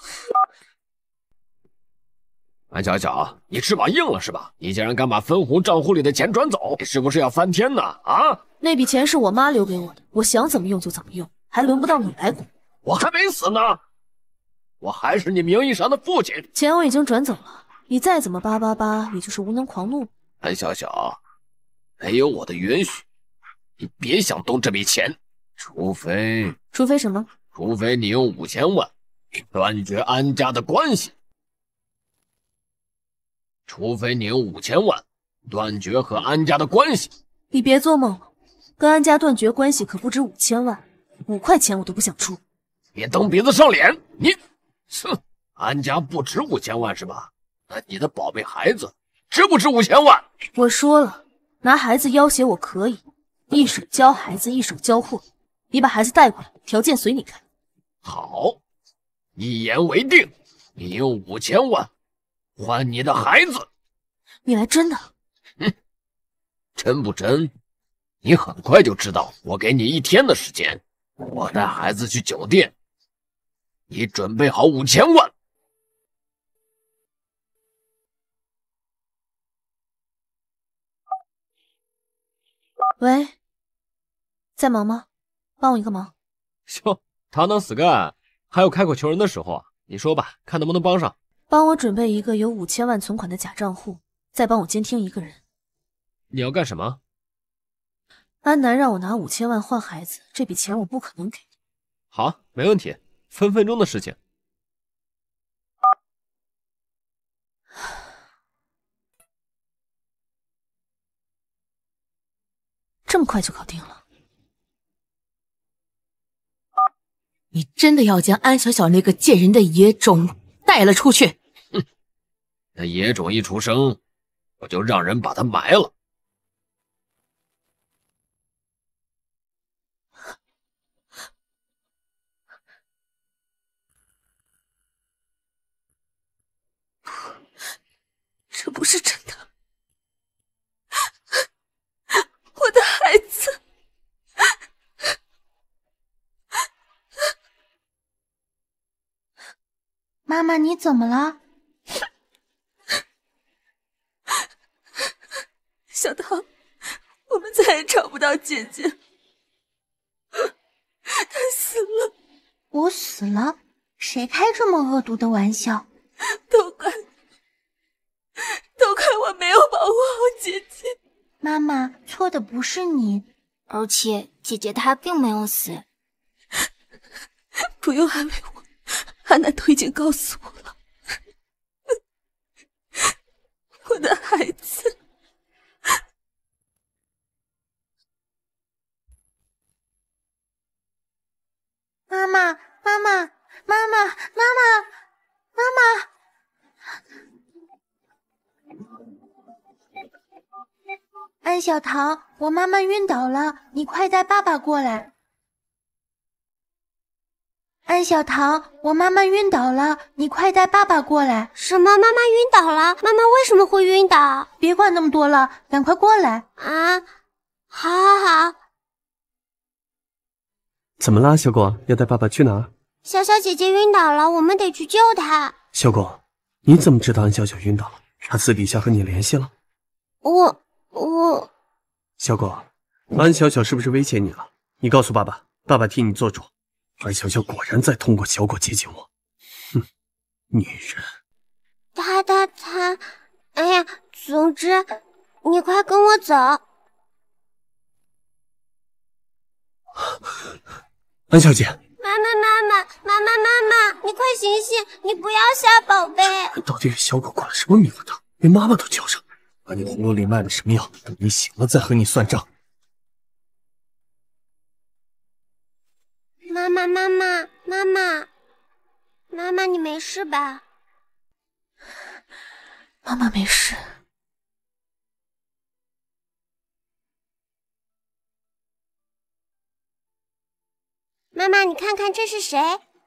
安小小，你翅膀硬了是吧？你竟然敢把分红账户里的钱转走，你是不是要翻天呢？啊！ 那笔钱是我妈留给我的，我想怎么用就怎么用，还轮不到你来管。 我还没死呢，我还是你名义上的父亲。 钱我已经转走了，你再怎么叭叭叭，也就是无能狂怒。 安小小，没有我的允许，你别想动这笔钱，除非…… 除非什么？ 除非你用五千万断绝安家的关系。除非你用五千万断绝和安家的关系。 你别做梦了，跟安家断绝关系可不止五千万，五块钱我都不想出。 别蹬鼻子上脸！你，哼，安家不值五千万是吧？那你的宝贝孩子值不值五千万？ 我说了，拿孩子要挟我可以，一手教孩子，一手教货。你把孩子带过来，条件随你开。 好，一言为定，你用五千万换你的孩子。 你来真的？ 哼，真不真？你很快就知道。我给你一天的时间，我带孩子去酒店，你准备好五千万。 喂，在忙吗？帮我一个忙。 哟，堂堂死干，还有开口求人的时候啊！你说吧，看能不能帮上。 帮我准备一个有五千万存款的假账户，再帮我监听一个人。 你要干什么？ 安南让我拿五千万换孩子，这笔钱我不可能给。 好，没问题，分分钟的事情。 这么快就搞定了？ 你真的要将安小小那个贱人的野种带了出去？ 哼，那野种一出生，我就让人把他埋了。 这不是真的，我的孩子。 妈妈，你怎么了？ 小唐，我们再也找不到姐姐。 他死了。我死了？谁开这么恶毒的玩笑？都怪，都怪我没有保护好姐姐。妈妈，错的不是你， 而且姐姐她并没有死。 不用安慰我，安南都已经告诉我了。我的孩子。妈妈，妈妈，妈妈，妈妈，妈妈！安小桃，我妈妈晕倒了，你快带爸爸过来。安小桃，我妈妈晕倒了，你快带爸爸过来。 什么？妈妈晕倒了？妈妈为什么会晕倒？ 别管那么多了，赶快过来。 啊，好，好，好。 怎么啦，小果？要带爸爸去哪儿？ 小小姐姐晕倒了，我们得去救她。 小果，你怎么知道安小小晕倒了？她私底下和你联系了？ 我我…… 小果，安小小是不是威胁你了？你告诉爸爸，爸爸替你做主。安小小果然在通过小果接近我。哼，女人。 她她她……哎呀，总之，你快跟我走。 安小姐， 妈妈妈妈妈妈妈妈，你快醒醒，你不要吓宝贝。 到底是小狗灌了什么迷魂汤，连妈妈都叫上？把你葫芦里卖了什么药？等你醒了再和你算账。 妈妈妈妈妈妈妈妈，你没事吧？ 妈妈没事。 妈妈，你看看这是谁？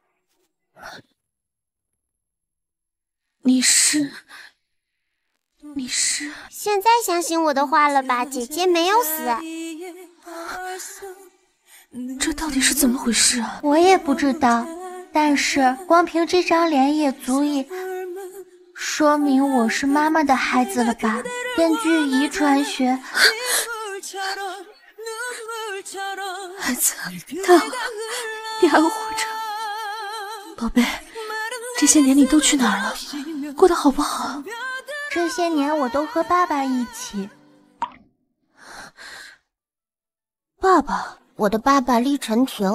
你是……你是…… 现在相信我的话了吧？姐姐没有死。 这到底是怎么回事啊？我也不知道，但是光凭这张脸也足以说明我是妈妈的孩子了吧？根据遗传学，孩子，太好了，你还活着，宝贝。这些年你都去哪儿了？过得好不好？这些年我都和爸爸一起。爸爸， 我的爸爸厉晨廷。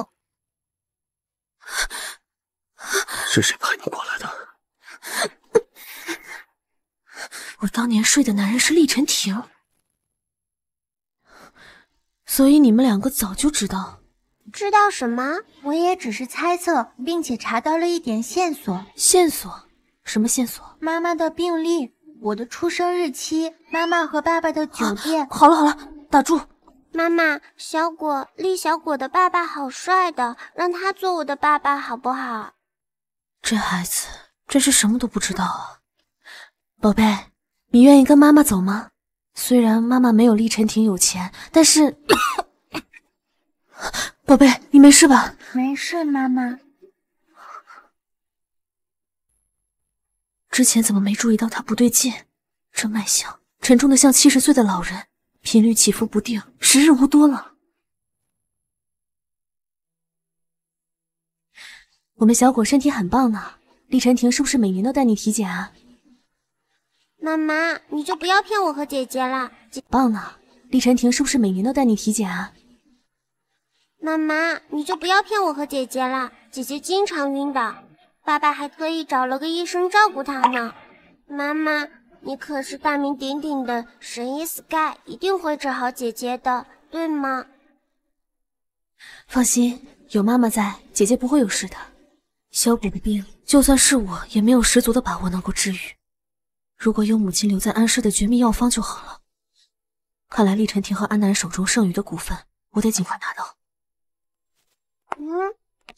是谁派你过来的？ 我当年睡的男人是厉晨廷，所以你们两个早就知道。 知道什么？ 我也只是猜测，并且查到了一点线索。线索？什么线索？妈妈的病历，我的出生日期，妈妈和爸爸的酒店。啊、好了好了，打住。 妈妈，小果，厉小果的爸爸好帅的，让他做我的爸爸好不好？ 这孩子真是什么都不知道啊。宝贝，你愿意跟妈妈走吗？虽然妈妈没有厉晨廷有钱，但是宝贝，你没事吧？没事，妈妈。之前怎么没注意到他不对劲？这脉象沉重的像七十岁的老人，频率起伏不定，时日无多了。我们小果身体很棒呢，厉晨廷是不是每年都带你体检啊？ 妈妈，你就不要骗我和姐姐了。 棒呢，厉晨廷是不是每年都带你体检啊？ 妈妈，你就不要骗我和姐姐了。姐姐经常晕倒，爸爸还特意找了个医生照顾她呢。妈妈，你可是大名鼎鼎的神医 Sky， 一定会治好姐姐的，对吗？ 放心，有妈妈在，姐姐不会有事的。小果的病，就算是我也没有十足的把握能够治愈。如果有母亲留在安氏的绝密药方就好了。看来厉晨廷和安南手中剩余的股份，我得尽快拿到。 嗯。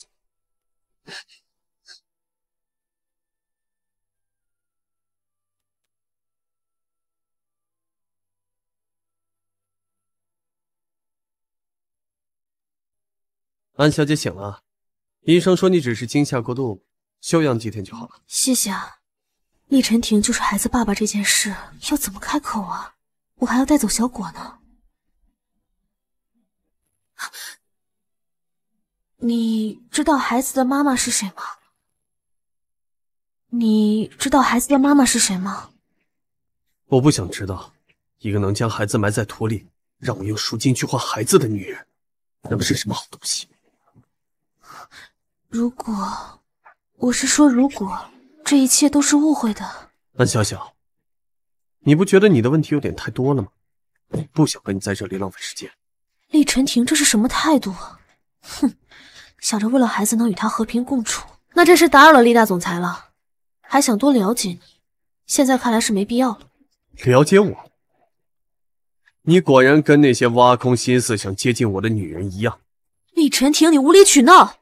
安小姐醒了，医生说你只是惊吓过度，休养几天就好了。 谢谢啊。厉晨廷就是孩子爸爸这件事要怎么开口啊？我还要带走小果呢。 你知道孩子的妈妈是谁吗？你知道孩子的妈妈是谁吗？ 我不想知道，一个能将孩子埋在土里，让我用赎金去换孩子的女人，那么是什么好东西？ 如果，我是说如果，这一切都是误会的。 安小小，你不觉得你的问题有点太多了吗？不想和你在这里浪费时间。 厉晨廷，这是什么态度啊？哼，想着为了孩子能与他和平共处，那真是打扰了厉大总裁了。还想多了解你，现在看来是没必要了。 了解我？你果然跟那些挖空心思想接近我的女人一样。 厉晨廷，你无理取闹！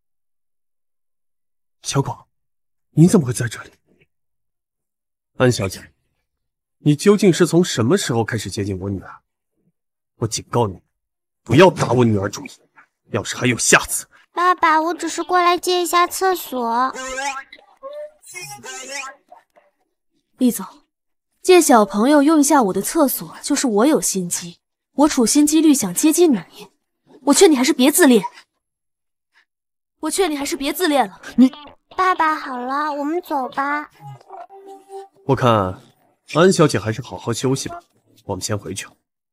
小广，你怎么会在这里？安小姐，你究竟是从什么时候开始接近我女儿？我警告你，不要打我女儿主意，要是还有下次。 爸爸，我只是过来借一下厕所。 厉总，借小朋友用一下我的厕所，就是我有心机，我处心积虑想接近你。我劝你还是别自恋。我劝你还是别自恋了。你， 爸爸，好了，我们走吧。 我看安小姐还是好好休息吧，我们先回去。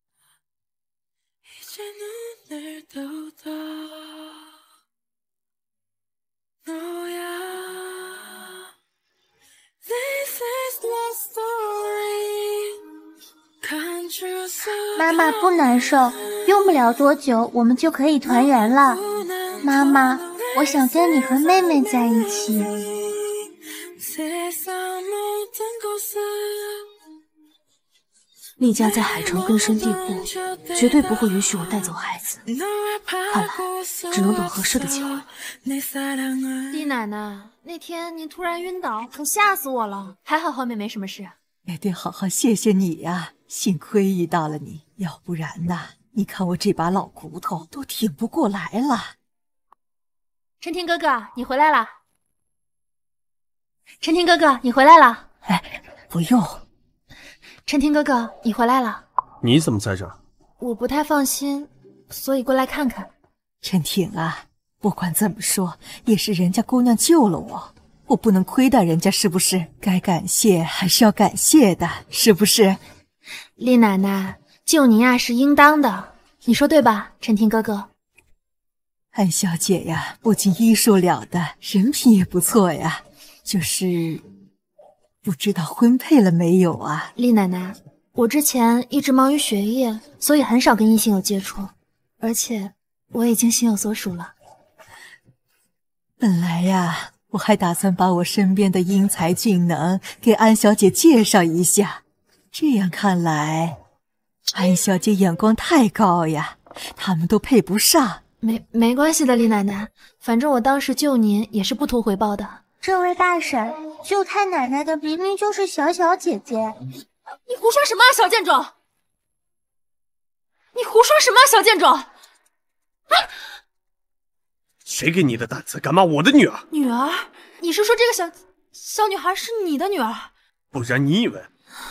妈妈不难受，用不了多久我们就可以团圆了。妈妈，我想跟你和妹妹在一起。 厉家在海城根深蒂固，绝对不会允许我带走孩子。看来只能等合适的机会。 厉奶奶，那天您突然晕倒，可吓死我了，还好后面没什么事。 也得好好谢谢你呀，幸亏遇到了你，要不然呐，你看我这把老骨头都挺不过来了。 陈婷哥哥，你回来了。陈婷哥哥，你回来了。 哎，不用。 陈婷哥哥，你回来了。 你怎么在这儿？ 我不太放心，所以过来看看。 陈婷啊，不管怎么说，也是人家姑娘救了我，我不能亏待人家，是不是？该感谢还是要感谢的，是不是？ 厉奶奶，救您呀是应当的，你说对吧，陈婷哥哥？ 安小姐呀，不仅医术了得，人品也不错呀，就是不知道婚配了没有啊？ 厉奶奶，我之前一直忙于学业，所以很少跟异性有接触，而且我已经心有所属了。 本来呀，我还打算把我身边的英才俊能给安小姐介绍一下，这样看来，安小姐眼光太高呀，他们都配不上。 没没关系的，厉奶奶，反正我当时救您也是不图回报的。 这位大婶，救太奶奶的明明就是小小姐姐。 你胡说什么啊，小贱种！你胡说什么啊，小贱种！啊！ 谁给你的胆子敢骂我的女儿？ 女儿？你是说这个小小女孩是你的女儿？ 不然你以为？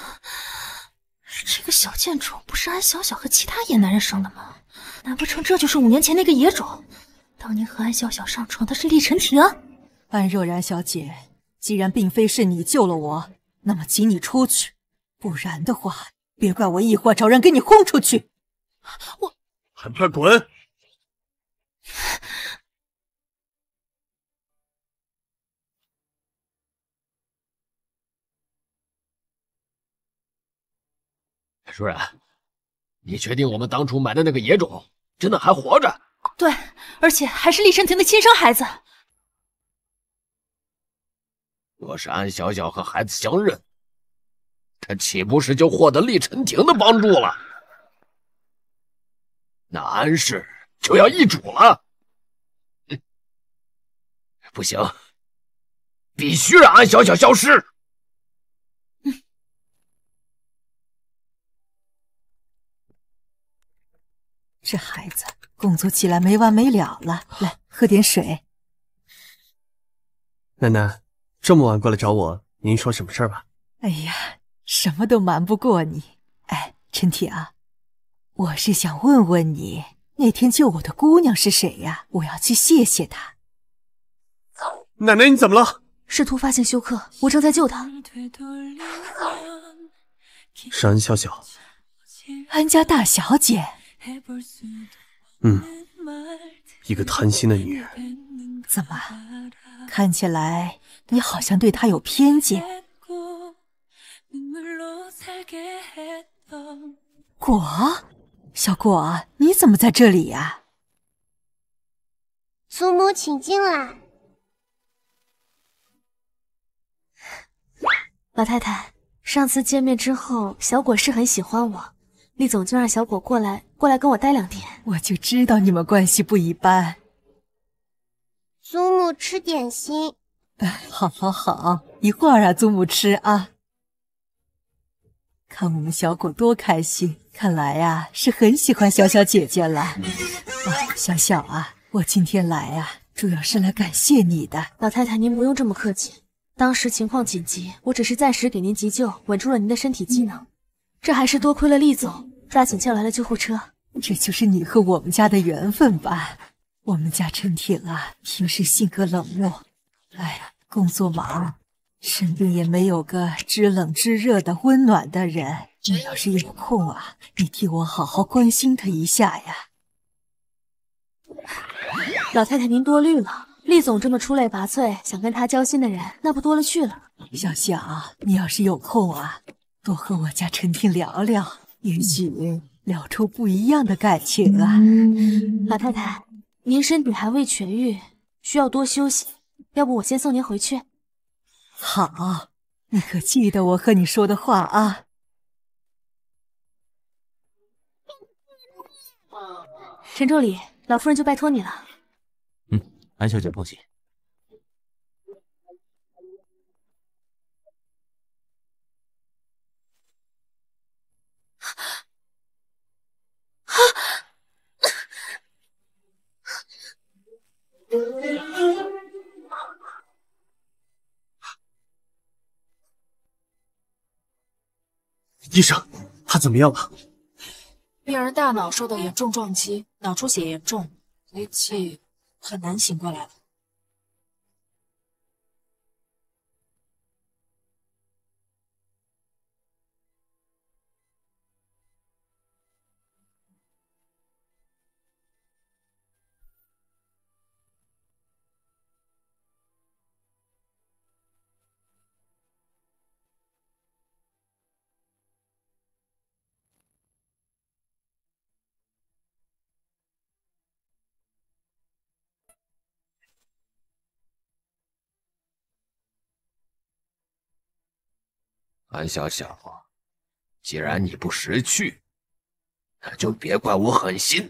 这个小贱种不是安小小和其他野男人生的吗？难不成这就是五年前那个野种？当年和安小小上床的是厉晨廷？ 安若然小姐，既然并非是你救了我，那么请你出去，不然的话，别怪我一会儿找人给你轰出去。 我还不快滚！ 舒然，你确定我们当初买的那个野种真的还活着？ 对，而且还是厉晨廷的亲生孩子。 若是安小小和孩子相认，他岂不是就获得厉晨廷的帮助了？那安氏就要易主了。嗯、不行，必须让安小小消失。 嗯， 这孩子工作起来没完没了了，来喝点水。 奶奶，这么晚过来找我，您说什么事儿吧？ 哎呀，什么都瞒不过你。哎，陈铁啊，我是想问问你， 那天救我的姑娘是谁呀？我要去谢谢她。 奶奶，你怎么了？ 是突发性休克，我正在救她。 是安小小。 安家大小姐。 嗯，一个贪心的女人。 怎么，看起来你好像对她有偏见？果，小果，你怎么在这里呀？ 祖母，请进来。 老太太，上次见面之后，小果是很喜欢我，厉总就让小果过来，过来跟我待两天。 我就知道你们关系不一般。 祖母吃点心。 好，好，好，一会儿啊，祖母吃啊。看我们小果多开心，看来呀、啊、是很喜欢小小姐姐了。啊，小小啊，我今天来啊，主要是来感谢你的。 老太太，您不用这么客气。当时情况紧急，我只是暂时给您急救，稳住了您的身体机能。这还是多亏了厉总，抓紧叫来了救护车。 这就是你和我们家的缘分吧？我们家陈挺啊，平时性格冷漠，哎呀，工作忙。身边也没有个知冷知热的温暖的人，你要是有空啊，你替我好好关心他一下呀。 老太太您多虑了，厉总这么出类拔萃，想跟他交心的人那不多了去了。 小小，你要是有空啊，多和我家陈婷聊聊，也许聊出不一样的感情啊。 老太太，您身体还未痊愈，需要多休息，要不我先送您回去。 好，你可记得我和你说的话啊。 陈助理，老夫人就拜托你了。 嗯，安小姐放心。 医生，他怎么样了？ 病人大脑受到严重撞击，脑出血严重，估计很难醒过来了。 安小小，既然你不识趣，那就别怪我狠心。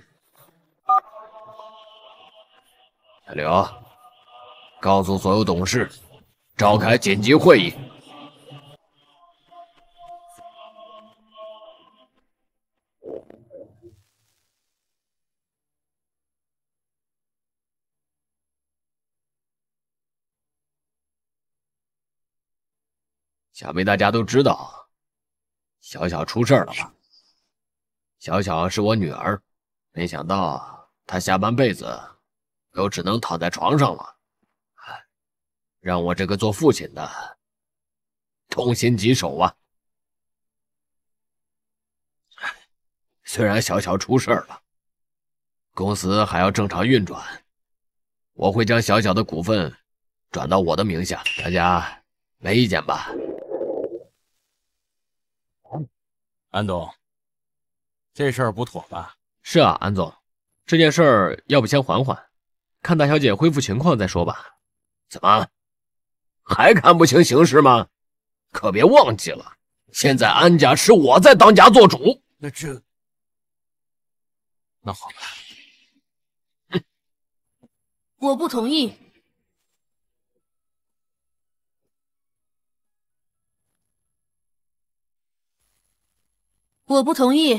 小刘，告诉所有董事，召开紧急会议。想必大家都知道，小小出事了吧？小小是我女儿，没想到她下半辈子都只能躺在床上了，让我这个做父亲的痛心疾首啊！虽然小小出事了，公司还要正常运转，我会将小小的股份转到我的名下，大家没意见吧？ 安总，这事儿不妥吧？ 是啊，安总，这件事儿要不先缓缓，看大小姐恢复情况再说吧。 怎么，还看不清形势吗？可别忘记了，现在安家是我在当家做主。 那这，那好吧。 哼，我不同意。我不同意。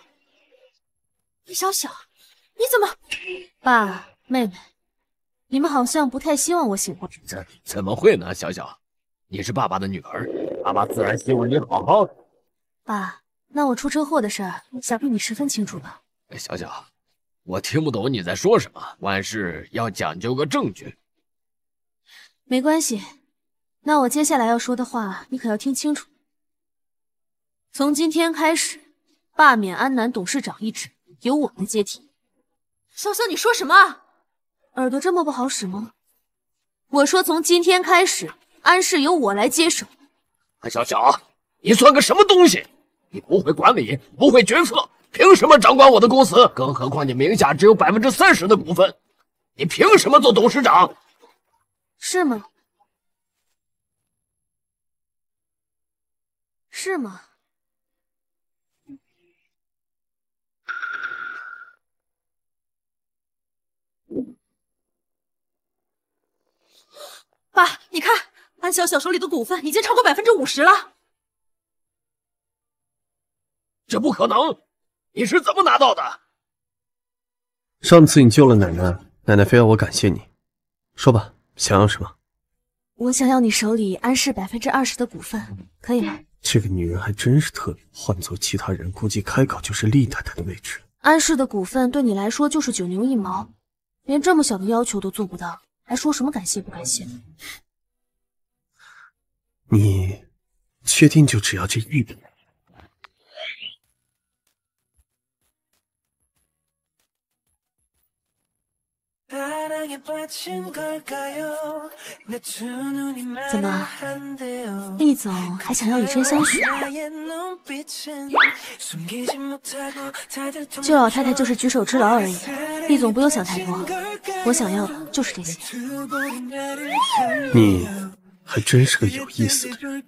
小小，你怎么？爸，妹妹，你们好像不太希望我醒过来。 怎怎么会呢？小小，你是爸爸的女儿，爸爸自然希望你好好的。 爸，那我出车祸的事儿，想必你十分清楚吧？ 小小， 我听不懂你在说什么。万事要讲究个正据。 没关系，那我接下来要说的话，你可要听清楚。从今天开始，罢免安南董事长一职，由我来接替。潇潇，你说什么？耳朵这么不好使吗？我说从今天开始，安氏由我来接手。 安小小，你算个什么东西？你不会管理，不会决策，凭什么掌管我的公司？更何况你名下只有百分之三十的股份，你凭什么做董事长？ 是吗？是吗？爸，你看，安小小手里的股份已经超过百分之五十了。 这不可能！你是怎么拿到的？ 上次你救了奶奶，奶奶非要我感谢你。说吧，想要什么？ 我想要你手里安氏百分之二十的股份，可以吗？ 这个女人还真是特别，换做其他人，估计开口就是厉太太的位置。 安氏的股份对你来说就是九牛一毛，连这么小的要求都做不到，还说什么感谢不感谢？ 你确定就只要这一笔？ 怎么，厉总还想要以身相许？救老太太就是举手之劳而已，厉总不用想太多。我想要的就是这些。 你还真是个有意思的人。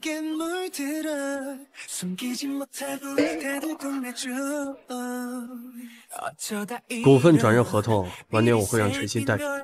股份转让合同，晚点我会让陈曦带上。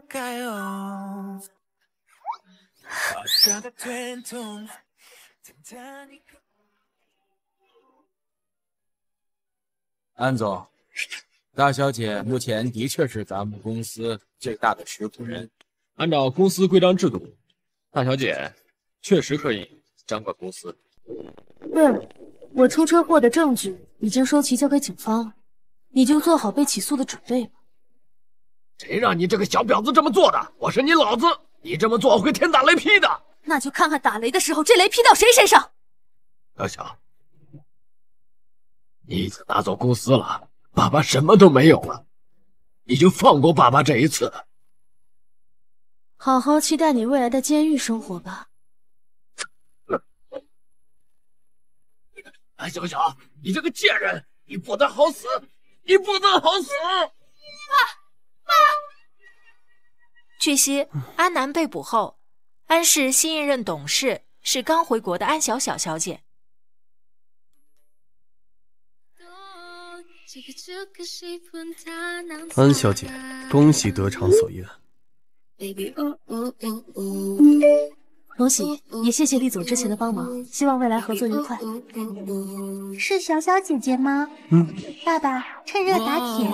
安总，大小姐目前的确是咱们公司最大的持股人。 按照公司规章制度，大小姐确实可以掌管公司。 对了，我出车祸的证据已经收齐交给警方了，你就做好被起诉的准备吧。 谁让你这个小婊子这么做的？我是你老子，你这么做会天打雷劈的。 那就看看打雷的时候，这雷劈到谁身上。 小小，你已经拿走公司了，爸爸什么都没有了，你就放过爸爸这一次。 好好期待你未来的监狱生活吧。 安小小，你这个贱人，你不得好死，你不得好死！ 爸，爸！据悉，安南被捕后，安氏新一任董事是刚回国的安小小小姐。 安小姐，恭喜得偿所愿。 恭喜，也谢谢厉总之前的帮忙，希望未来合作愉快。 是小小姐姐吗？ 嗯， 爸爸，趁热打铁。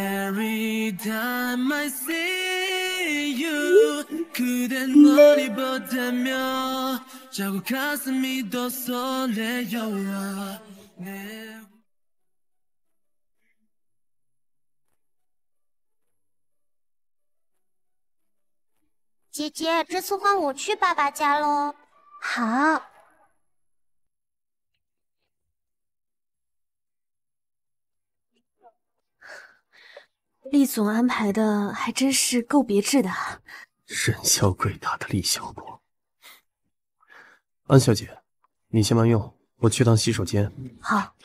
姐姐，这次换我去爸爸家喽。 好。 厉总安排的还真是够别致的。 人小鬼大的厉小国。安小姐，你先慢用，我去趟洗手间。 好。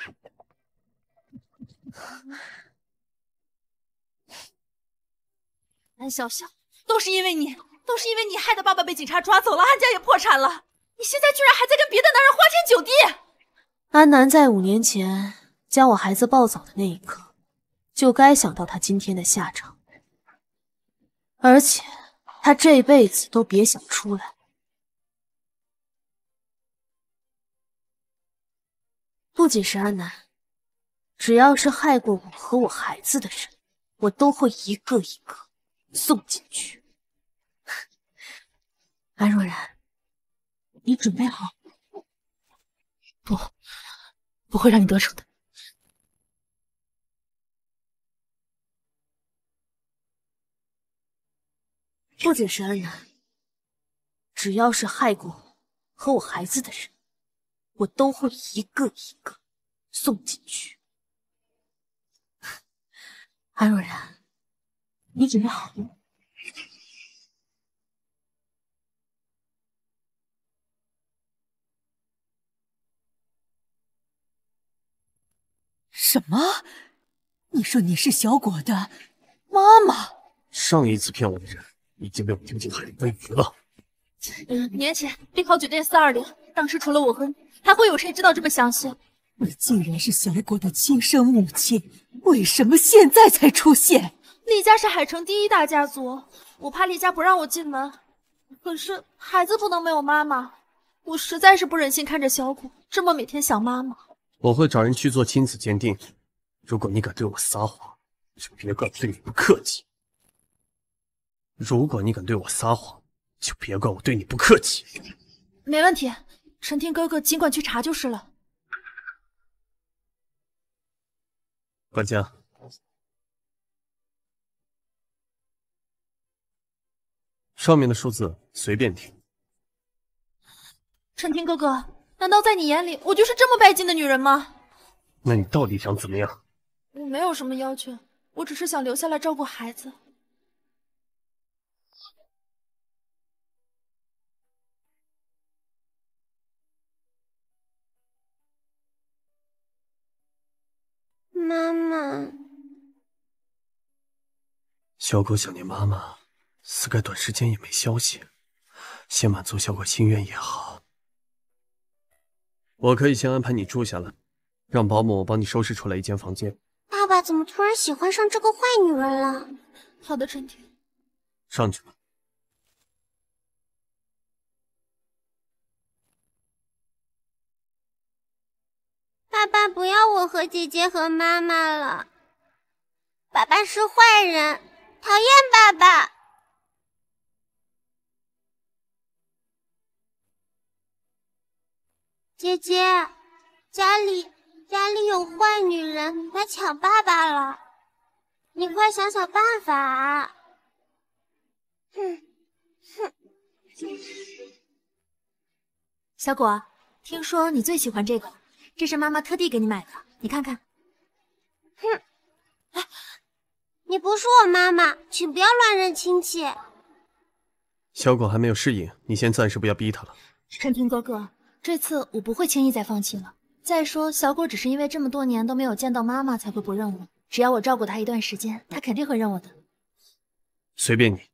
安小小，都是因为你。都是因为你害得爸爸被警察抓走了，安家也破产了。你现在居然还在跟别的男人花天酒地！安南在五年前将我孩子抱走的那一刻，就该想到他今天的下场，而且他这辈子都别想出来。不仅是安南，只要是害过我和我孩子的人，我都会一个一个送进去。安若然，你准备好？不，不会让你得逞的。 不只是恩人，只要是害过我和我孩子的人，我都会一个一个送进去。安若然，你准备好了吗？ 什么？你说你是小果的妈妈？ 上一次骗我的人已经被我丢进海里喂鱼了。 嗯，年前利好酒店四二零，当时除了我和你，还会有谁知道这么详细？ 你竟然是小果的亲生母亲，为什么现在才出现？ 厉家是海城第一大家族，我怕厉家不让我进门。可是孩子不能没有妈妈，我实在是不忍心看着小果这么每天想妈妈。 我会找人去做亲子鉴定，如果你敢对我撒谎，就别怪我对你不客气。如果你敢对我撒谎，就别怪我对你不客气。 没问题，陈天哥哥尽管去查就是了。 管家，上面的数字随便听。 陈天哥哥，难道在你眼里我就是这么拜金的女人吗？ 那你到底想怎么样？ 我没有什么要求，我只是想留下来照顾孩子。 妈妈， 小果想念妈妈，似该短时间也没消息，先满足小果心愿也好。我可以先安排你住下来，让保姆帮你收拾出来一间房间。 爸爸怎么突然喜欢上这个坏女人了？ 好的，陈天。 上去吧。 爸爸不要我和姐姐和妈妈了，爸爸是坏人，讨厌爸爸。姐姐，家里家里有坏女人来抢爸爸了，你快想想办法啊！哼哼。 小果，听说你最喜欢这个，这是妈妈特地给你买的，你看看。 哼，哎，你不是我妈妈，请不要乱认亲戚。 小果还没有适应，你先暂时不要逼他了。 陈天哥哥，这次我不会轻易再放弃了。再说，小果只是因为这么多年都没有见到妈妈才会不认我，只要我照顾她一段时间，她肯定会认我的。 随便你。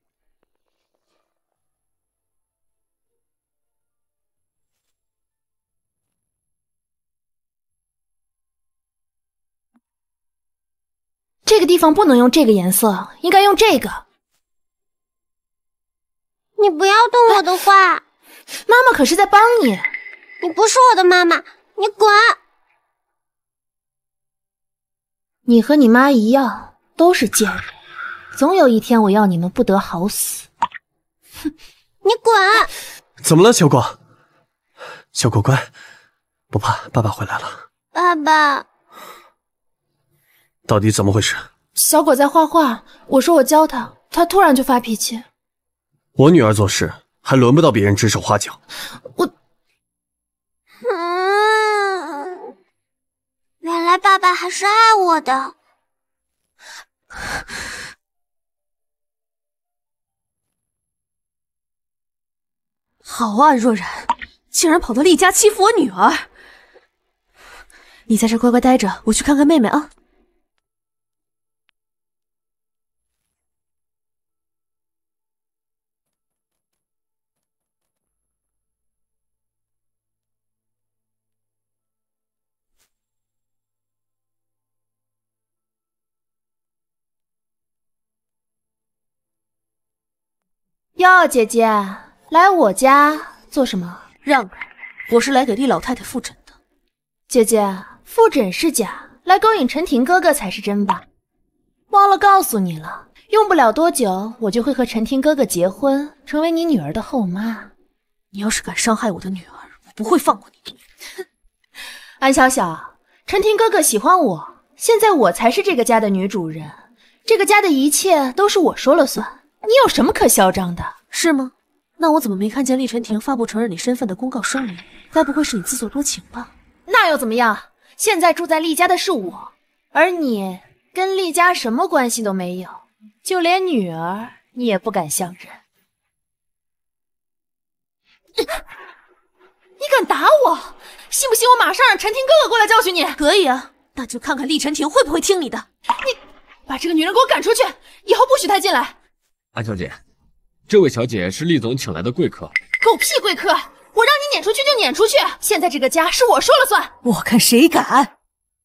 这个地方不能用这个颜色，应该用这个。 你不要动我的画， 妈妈可是在帮你。 你不是我的妈妈，你滚！ 你和你妈一样，都是贱人，总有一天我要你们不得好死。 哼，你滚！ 怎么了，小果？小果乖，不怕，爸爸回来了。 爸爸。 到底怎么回事？ 小果在画画，我说我教他，他突然就发脾气。 我女儿做事还轮不到别人指手画脚。 我， 嗯，原来爸爸还是爱我的。 好啊，若然，竟然跑到厉家欺负我女儿。你在这乖乖待着，我去看看妹妹啊。 哟，姐姐，来我家做什么？ 让开，我是来给厉老太太复诊的。 姐姐，复诊是假，来勾引陈婷哥哥才是真吧？忘了告诉你了，用不了多久，我就会和陈婷哥哥结婚，成为你女儿的后妈。 你要是敢伤害我的女儿，我不会放过你。 安小小，陈婷哥哥喜欢我，现在我才是这个家的女主人，这个家的一切都是我说了算。 你有什么可嚣张的？是吗？那我怎么没看见厉晨廷发布承认你身份的公告声明？该不会是你自作多情吧？ 那又怎么样？现在住在厉家的是我，而你跟厉家什么关系都没有，就连女儿你也不敢相认。 你敢打我？信不信我马上让陈廷哥哥过来教训你？可以啊，那就看看厉晨廷会不会听你的。你把这个女人给我赶出去，以后不许她进来。 安小姐，这位小姐是厉总请来的贵客。 狗屁贵客！我让你撵出去就撵出去，现在这个家是我说了算。 我看谁敢！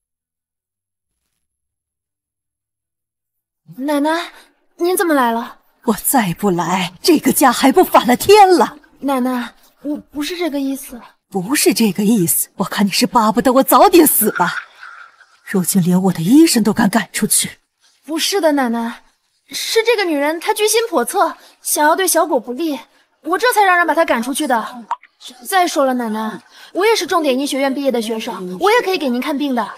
奶奶，您怎么来了？ 我再不来，这个家还不反了天了？ 奶奶，我不是这个意思。 不是这个意思，我看你是巴不得我早点死吧。如今连我的医生都敢赶出去。 不是的，奶奶，是这个女人她居心叵测，想要对小果不利，我这才让人把她赶出去的。再说了，奶奶，我也是重点医学院毕业的学生，我也可以给您看病的。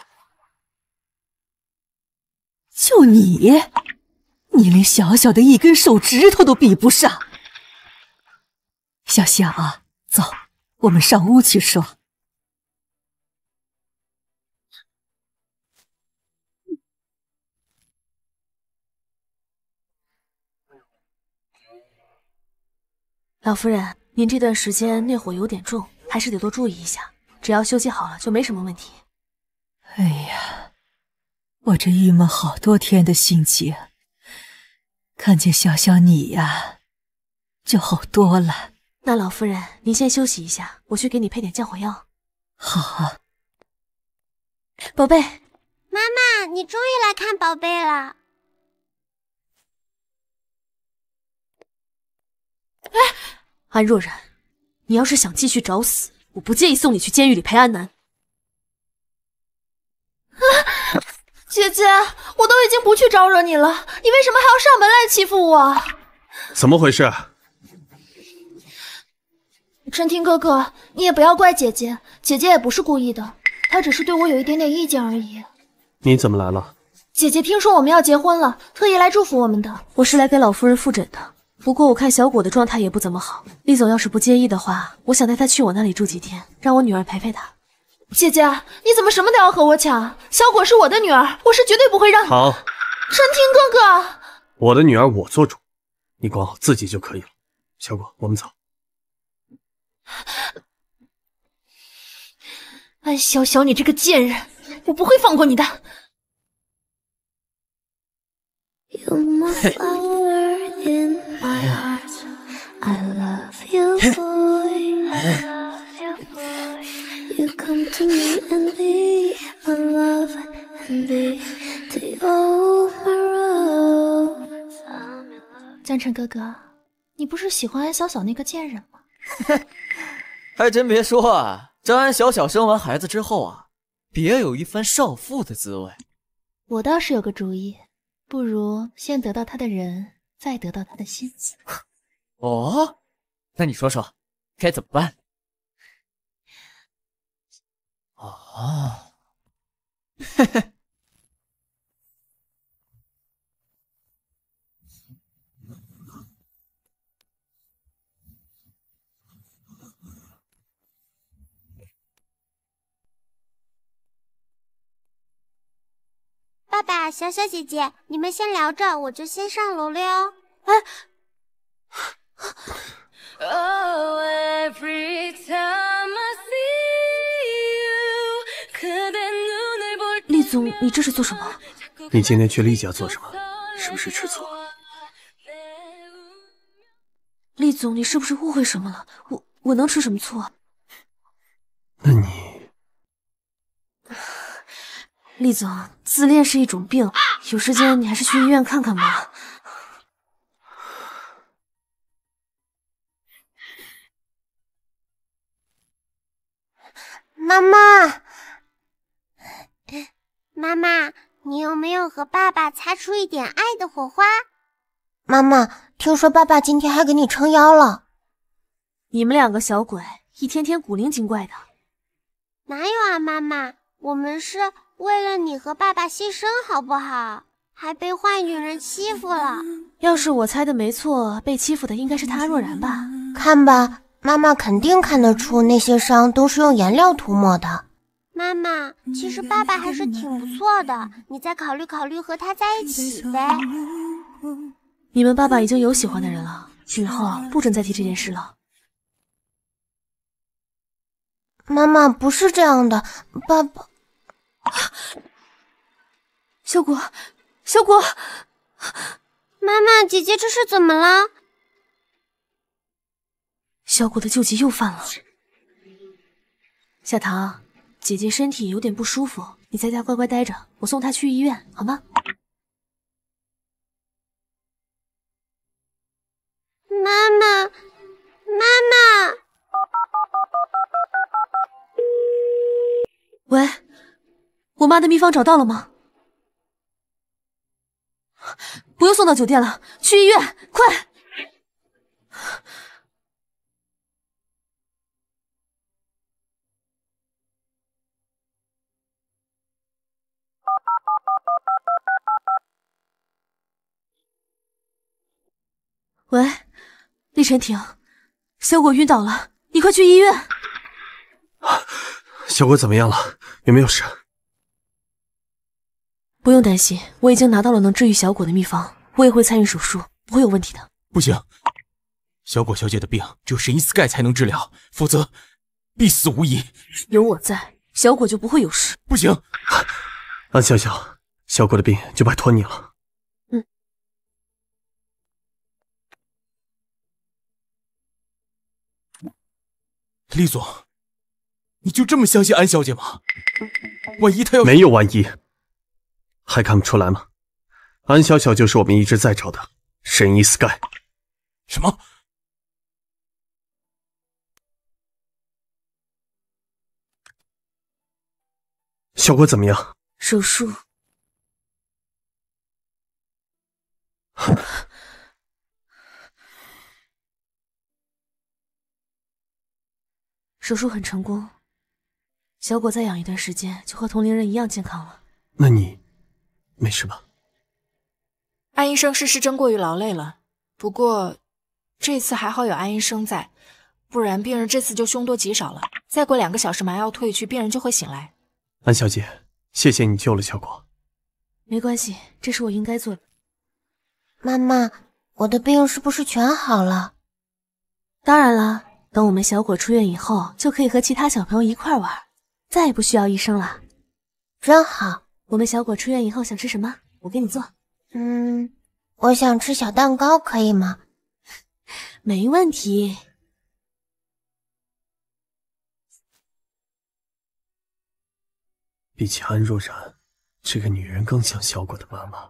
就你，你连小小的一根手指头都比不上。小小，走，我们上屋去说。 老夫人，您这段时间内火有点重，还是得多注意一下。只要休息好了，就没什么问题。 哎呀，我这郁闷好多天的心情，看见小小你呀，就好多了。 那老夫人，您先休息一下，我去给你配点降火药。 好， 宝贝。 妈妈，你终于来看宝贝了。 哎，安若然，你要是想继续找死，我不介意送你去监狱里陪安南。 啊，姐姐，我都已经不去招惹你了，你为什么还要上门来欺负我？ 怎么回事？ 陈廷哥哥，你也不要怪姐姐，姐姐也不是故意的，她只是对我有一点点意见而已。 你怎么来了？ 姐姐听说我们要结婚了，特意来祝福我们的。 我是来给老夫人复诊的，不过我看小果的状态也不怎么好。厉总要是不介意的话，我想带她去我那里住几天，让我女儿陪陪她。 姐姐，你怎么什么都要和我抢？小果是我的女儿，我是绝对不会让。 好， 陈廷哥哥， 我的女儿我做主，你管好自己就可以了。小果，我们走。 安小小，你这个贱人，我不会放过你的。江辰哥哥，你不是喜欢安小小那个贱人吗？ 还真别说啊，这安小小生完孩子之后啊，别有一番少妇的滋味。 我倒是有个主意，不如先得到他的人，再得到他的心。 哦，那你说说，该怎么办？哦，嘿嘿。 爸爸，小小姐姐，你们先聊着，我就先上楼了哟。 哎， 厉总，你这是做什么？ 你今天去厉家做什么？是不是吃醋？ 厉总，你是不是误会什么了？我我能吃什么醋啊？ 那你…… 厉总，自恋是一种病，有时间你还是去医院看看吧。 妈妈，妈妈，你有没有和爸爸擦出一点爱的火花？ 妈妈，听说爸爸今天还给你撑腰了。 你们两个小鬼，一天天古灵精怪的。 哪有啊，妈妈，我们是为了你和爸爸牺牲，好不好？ 还被坏女人欺负了。 要是我猜的没错，被欺负的应该是他安若然吧？ 看吧，妈妈肯定看得出那些伤都是用颜料涂抹的。 妈妈，其实爸爸还是挺不错的，你再考虑考虑和他在一起呗。 你们爸爸已经有喜欢的人了，以后不准再提这件事了。 妈妈不是这样的，爸爸。 小果，小果， 妈妈，姐姐这是怎么了？ 小果的旧疾又犯了。小桃，姐姐身体有点不舒服，你在家乖乖待着，我送她去医院，好吗？ 妈妈，妈妈。 喂，我妈的秘方找到了吗？不用送到酒店了，去医院，快！喂，厉晨婷，小果晕倒了，你快去医院。 小果怎么样了？有没有事？ 不用担心，我已经拿到了能治愈小果的秘方，我也会参与手术，不会有问题的。 不行，小果小姐的病只有神医 Sky 才能治疗，否则必死无疑。 有我在，小果就不会有事。 不行， 安小小，小果的病就拜托你了。 嗯。 厉总，你就这么相信安小姐吗？万一她要…… 没有万一。还看不出来吗？安小小就是我们一直在找的神医 Sky。 什么？ 小果怎么样？ 手术。手术很成功，小果再养一段时间，就和同龄人一样健康了。 那你没事吧？ 安医生是失真过于劳累了，不过这次还好有安医生在，不然病人这次就凶多吉少了。再过两个小时麻药退去，病人就会醒来。 安小姐，谢谢你救了小果。 没关系，这是我应该做的。 妈妈，我的病是不是全好了？ 当然了，等我们小果出院以后，就可以和其他小朋友一块玩，再也不需要医生了。 真好。 我们小果出院以后想吃什么？我给你做。 嗯，我想吃小蛋糕，可以吗？ 没问题。 比起安若然，这个女人更像小果的妈妈。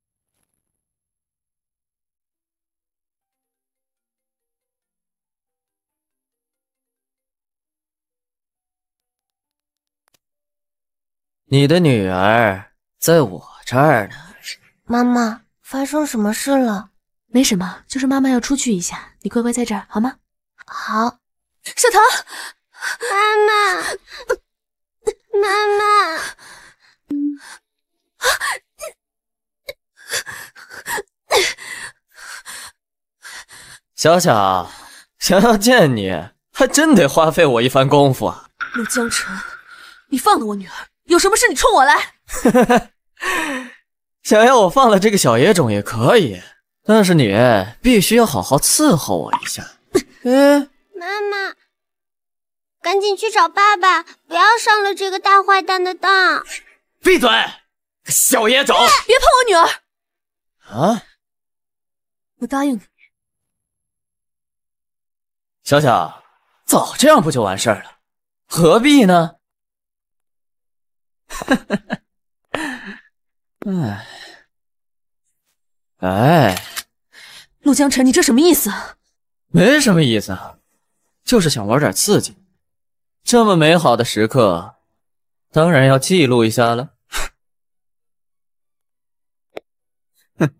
你的女儿在我这儿呢。 妈妈，发生什么事了？ 没什么，就是妈妈要出去一下，你乖乖在这儿好吗？ 好。 小桃， 妈妈，妈妈， 小小，想要见你，还真得花费我一番功夫啊。 陆江辰，你放了我女儿，有什么事你冲我来。 想要我放了这个小野种也可以，但是你必须要好好伺候我一下。嗯， 妈妈，赶紧去找爸爸，不要上了这个大坏蛋的当。 闭嘴，小野种！ 别碰我女儿！ 啊！ 我答应你。 小小，早这样不就完事儿了，何必呢？哎，哎， 陆江辰，你这什么意思？ 没什么意思啊，就是想玩点刺激。这么美好的时刻，当然要记录一下了。哼，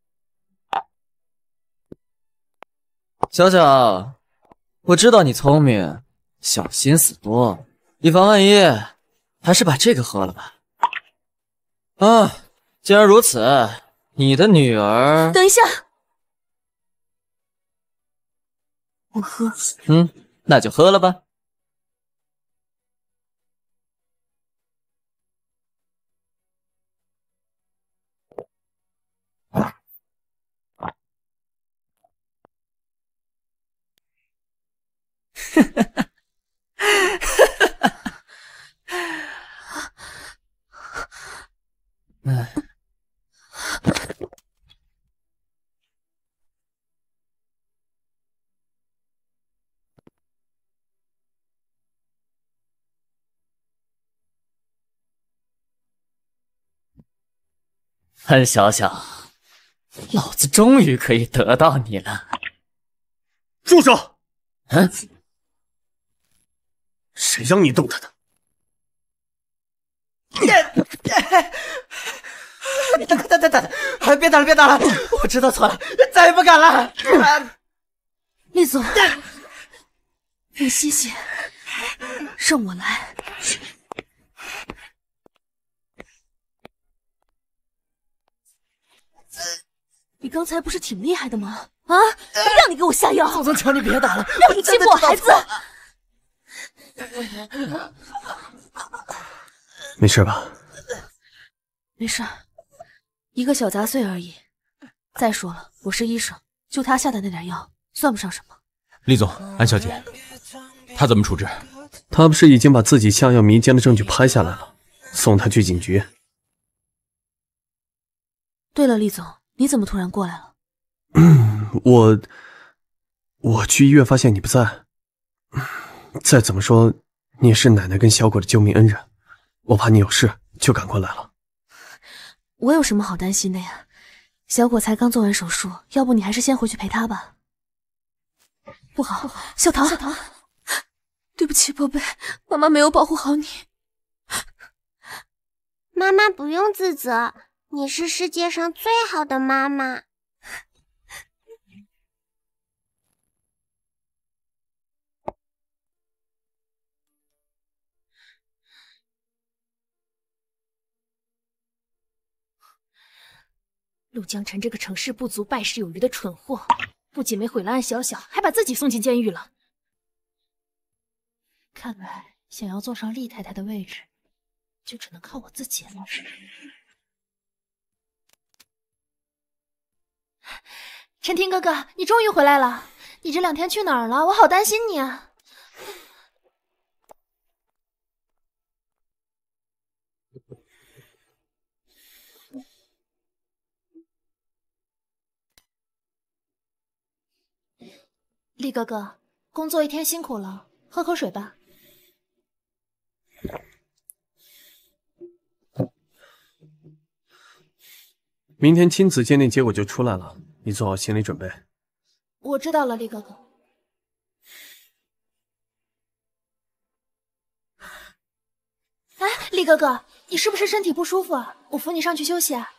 小小，我知道你聪明，小心思多，以防万一，还是把这个喝了吧。啊， 既然如此，你的女儿…… 等一下，我喝。 嗯，那就喝了吧。哈哈哈。哎，安小小，老子终于可以得到你了！ 住手！ 嗯， 谁让你动他的？ 等等等等，别打了，别打了！我知道错了，再也不敢了。 厉总，你谢谢，让我来。你刚才不是挺厉害的吗？啊！让你给我下药！ 总总求你别打了， 让你欺负我孩子！ 没事吧？ 没事，一个小杂碎而已。再说了，我是医生，就他下的那点药，算不上什么。 厉总，安小姐，他怎么处置？ 他不是已经把自己下药迷奸的证据拍下来了，送他去警局。 对了，厉总，你怎么突然过来了？ 我我去医院发现你不在。再怎么说，你也是奶奶跟小果的救命恩人，我怕你有事，就赶过来了。 我有什么好担心的呀？小果才刚做完手术，要不你还是先回去陪他吧。不好，小桃，小桃，对不起，宝贝，妈妈没有保护好你。 妈妈不用自责，你是世界上最好的妈妈。 陆江辰这个成事不足败事有余的蠢货，不仅没毁了安小小，还把自己送进监狱了。看来想要坐上厉太太的位置，就只能靠我自己了。陈婷哥哥，你终于回来了！你这两天去哪儿了？我好担心你啊！厉哥哥，工作一天辛苦了，喝口水吧。 明天亲子鉴定结果就出来了，你做好心理准备。 我知道了，厉哥哥。哎，厉哥哥，你是不是身体不舒服啊？我扶你上去休息啊。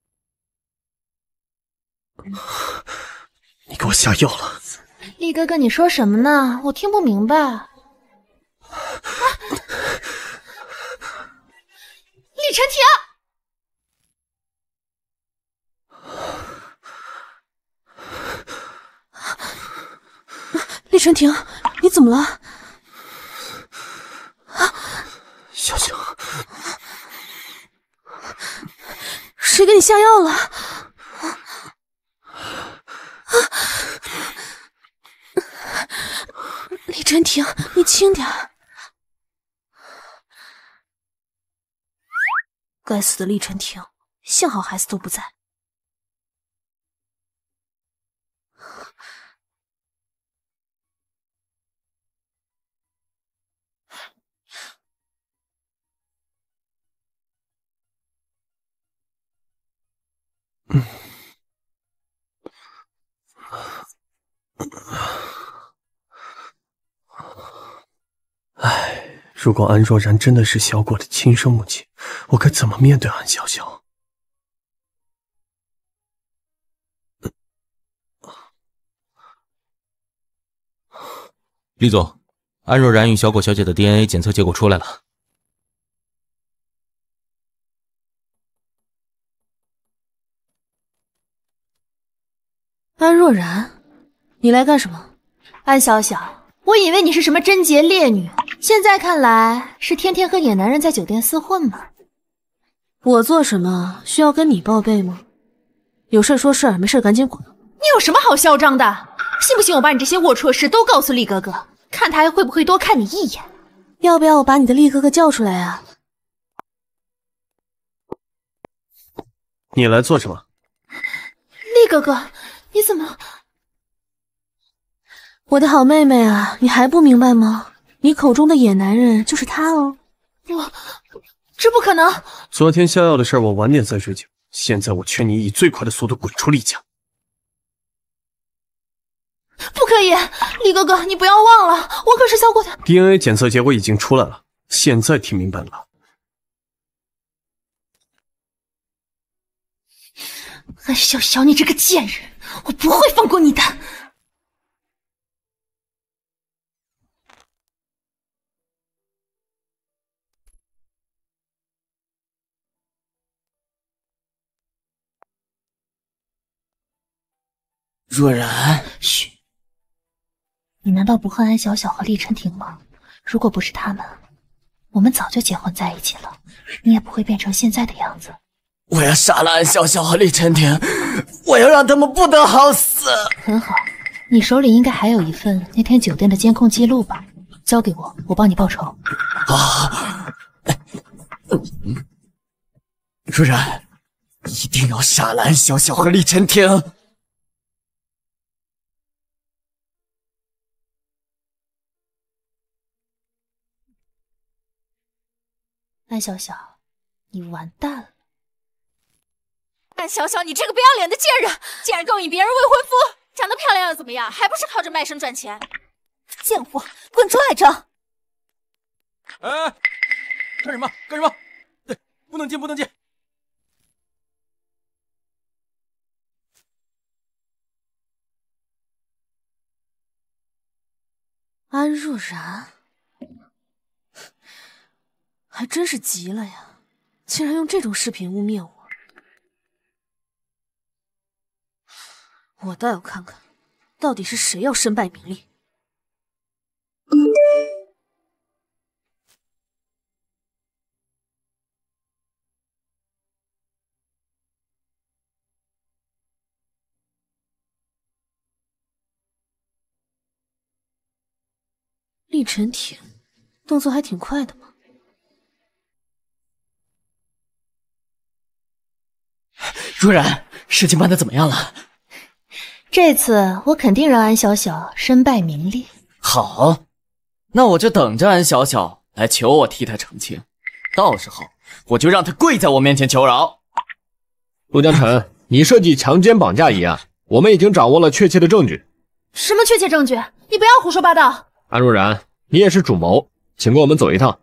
你给我下药了！ 厉哥哥，你说什么呢？我听不明白。啊、厉晨婷， 厉晨婷，你怎么了？ 小小， 谁给你下药了？厉晨婷，你轻点。该死的厉晨婷，幸好孩子都不在。 嗯。唉，如果安若然真的是小果的亲生母亲，我该怎么面对安小小？ 厉总，安若然与小果小姐的 D N A 检测结果出来了。 安若然，你来干什么？ 安小小，我以为你是什么贞洁烈女，现在看来是天天和野男人在酒店厮混吗？ 我做什么需要跟你报备吗？有事说事，没事赶紧滚。 你有什么好嚣张的？信不信我把你这些龌龊事都告诉厉哥哥，看他还会不会多看你一眼？ 要不要我把你的厉哥哥叫出来啊？ 你来做什么？ 厉哥哥，你怎么…… 我的好妹妹啊，你还不明白吗？你口中的野男人就是他哦。 我，这不可能！ 昨天下药的事我晚点再追究，现在我劝你以最快的速度滚出厉家。 不可以，厉哥哥，你不要忘了，我可是小果的。 D N A 检测结果已经出来了，现在听明白了。 安小小，你这个贱人，我不会放过你的。 若然， 嘘，你难道不恨安小小和厉晨婷吗？如果不是他们，我们早就结婚在一起了，你也不会变成现在的样子。 我要杀了安小小和厉晨婷，我要让他们不得好死。 很好，你手里应该还有一份那天酒店的监控记录吧？交给我，我帮你报仇。 啊！若然，一定要杀了安小小和厉晨婷。 安小小，你完蛋了！ 安小小，你这个不要脸的贱人，竟然勾引别人未婚夫，长得漂亮又怎么样？还不是靠着卖身赚钱？ 贱货，滚出来着！ 哎，干什么？干什么？对，不能进，不能进！ 安若然。还真是急了呀，竟然用这种视频污蔑我。我倒要看看，到底是谁要身败名裂。厉晨婷，动作还挺快的嘛。 若然，事情办得怎么样了？ 这次我肯定让安小小身败名裂。 好，那我就等着安小小来求我替她澄清，到时候我就让她跪在我面前求饶。 陆江辰，你设计强奸绑架一案，我们已经掌握了确切的证据。 什么确切证据？你不要胡说八道！ 安若然，你也是主谋，请跟我们走一趟。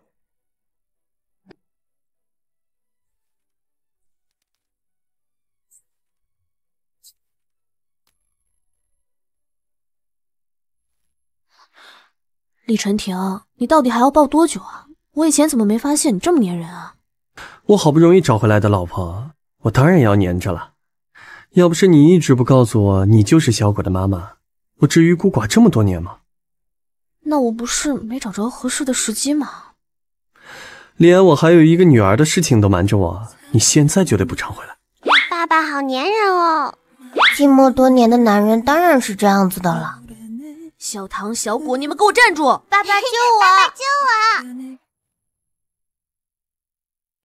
厉晨婷，你到底还要抱多久啊？我以前怎么没发现你这么粘人啊？ 我好不容易找回来的老婆，我当然要粘着了。要不是你一直不告诉我你就是小果的妈妈，我至于孤寡这么多年吗？ 那我不是没找着合适的时机吗？ 连我还有一个女儿的事情都瞒着我，你现在就得补偿回来。 爸爸好粘人哦，寂寞多年的男人当然是这样子的了。 小唐、小果，你们给我站住！ 爸爸救我！爸爸救我！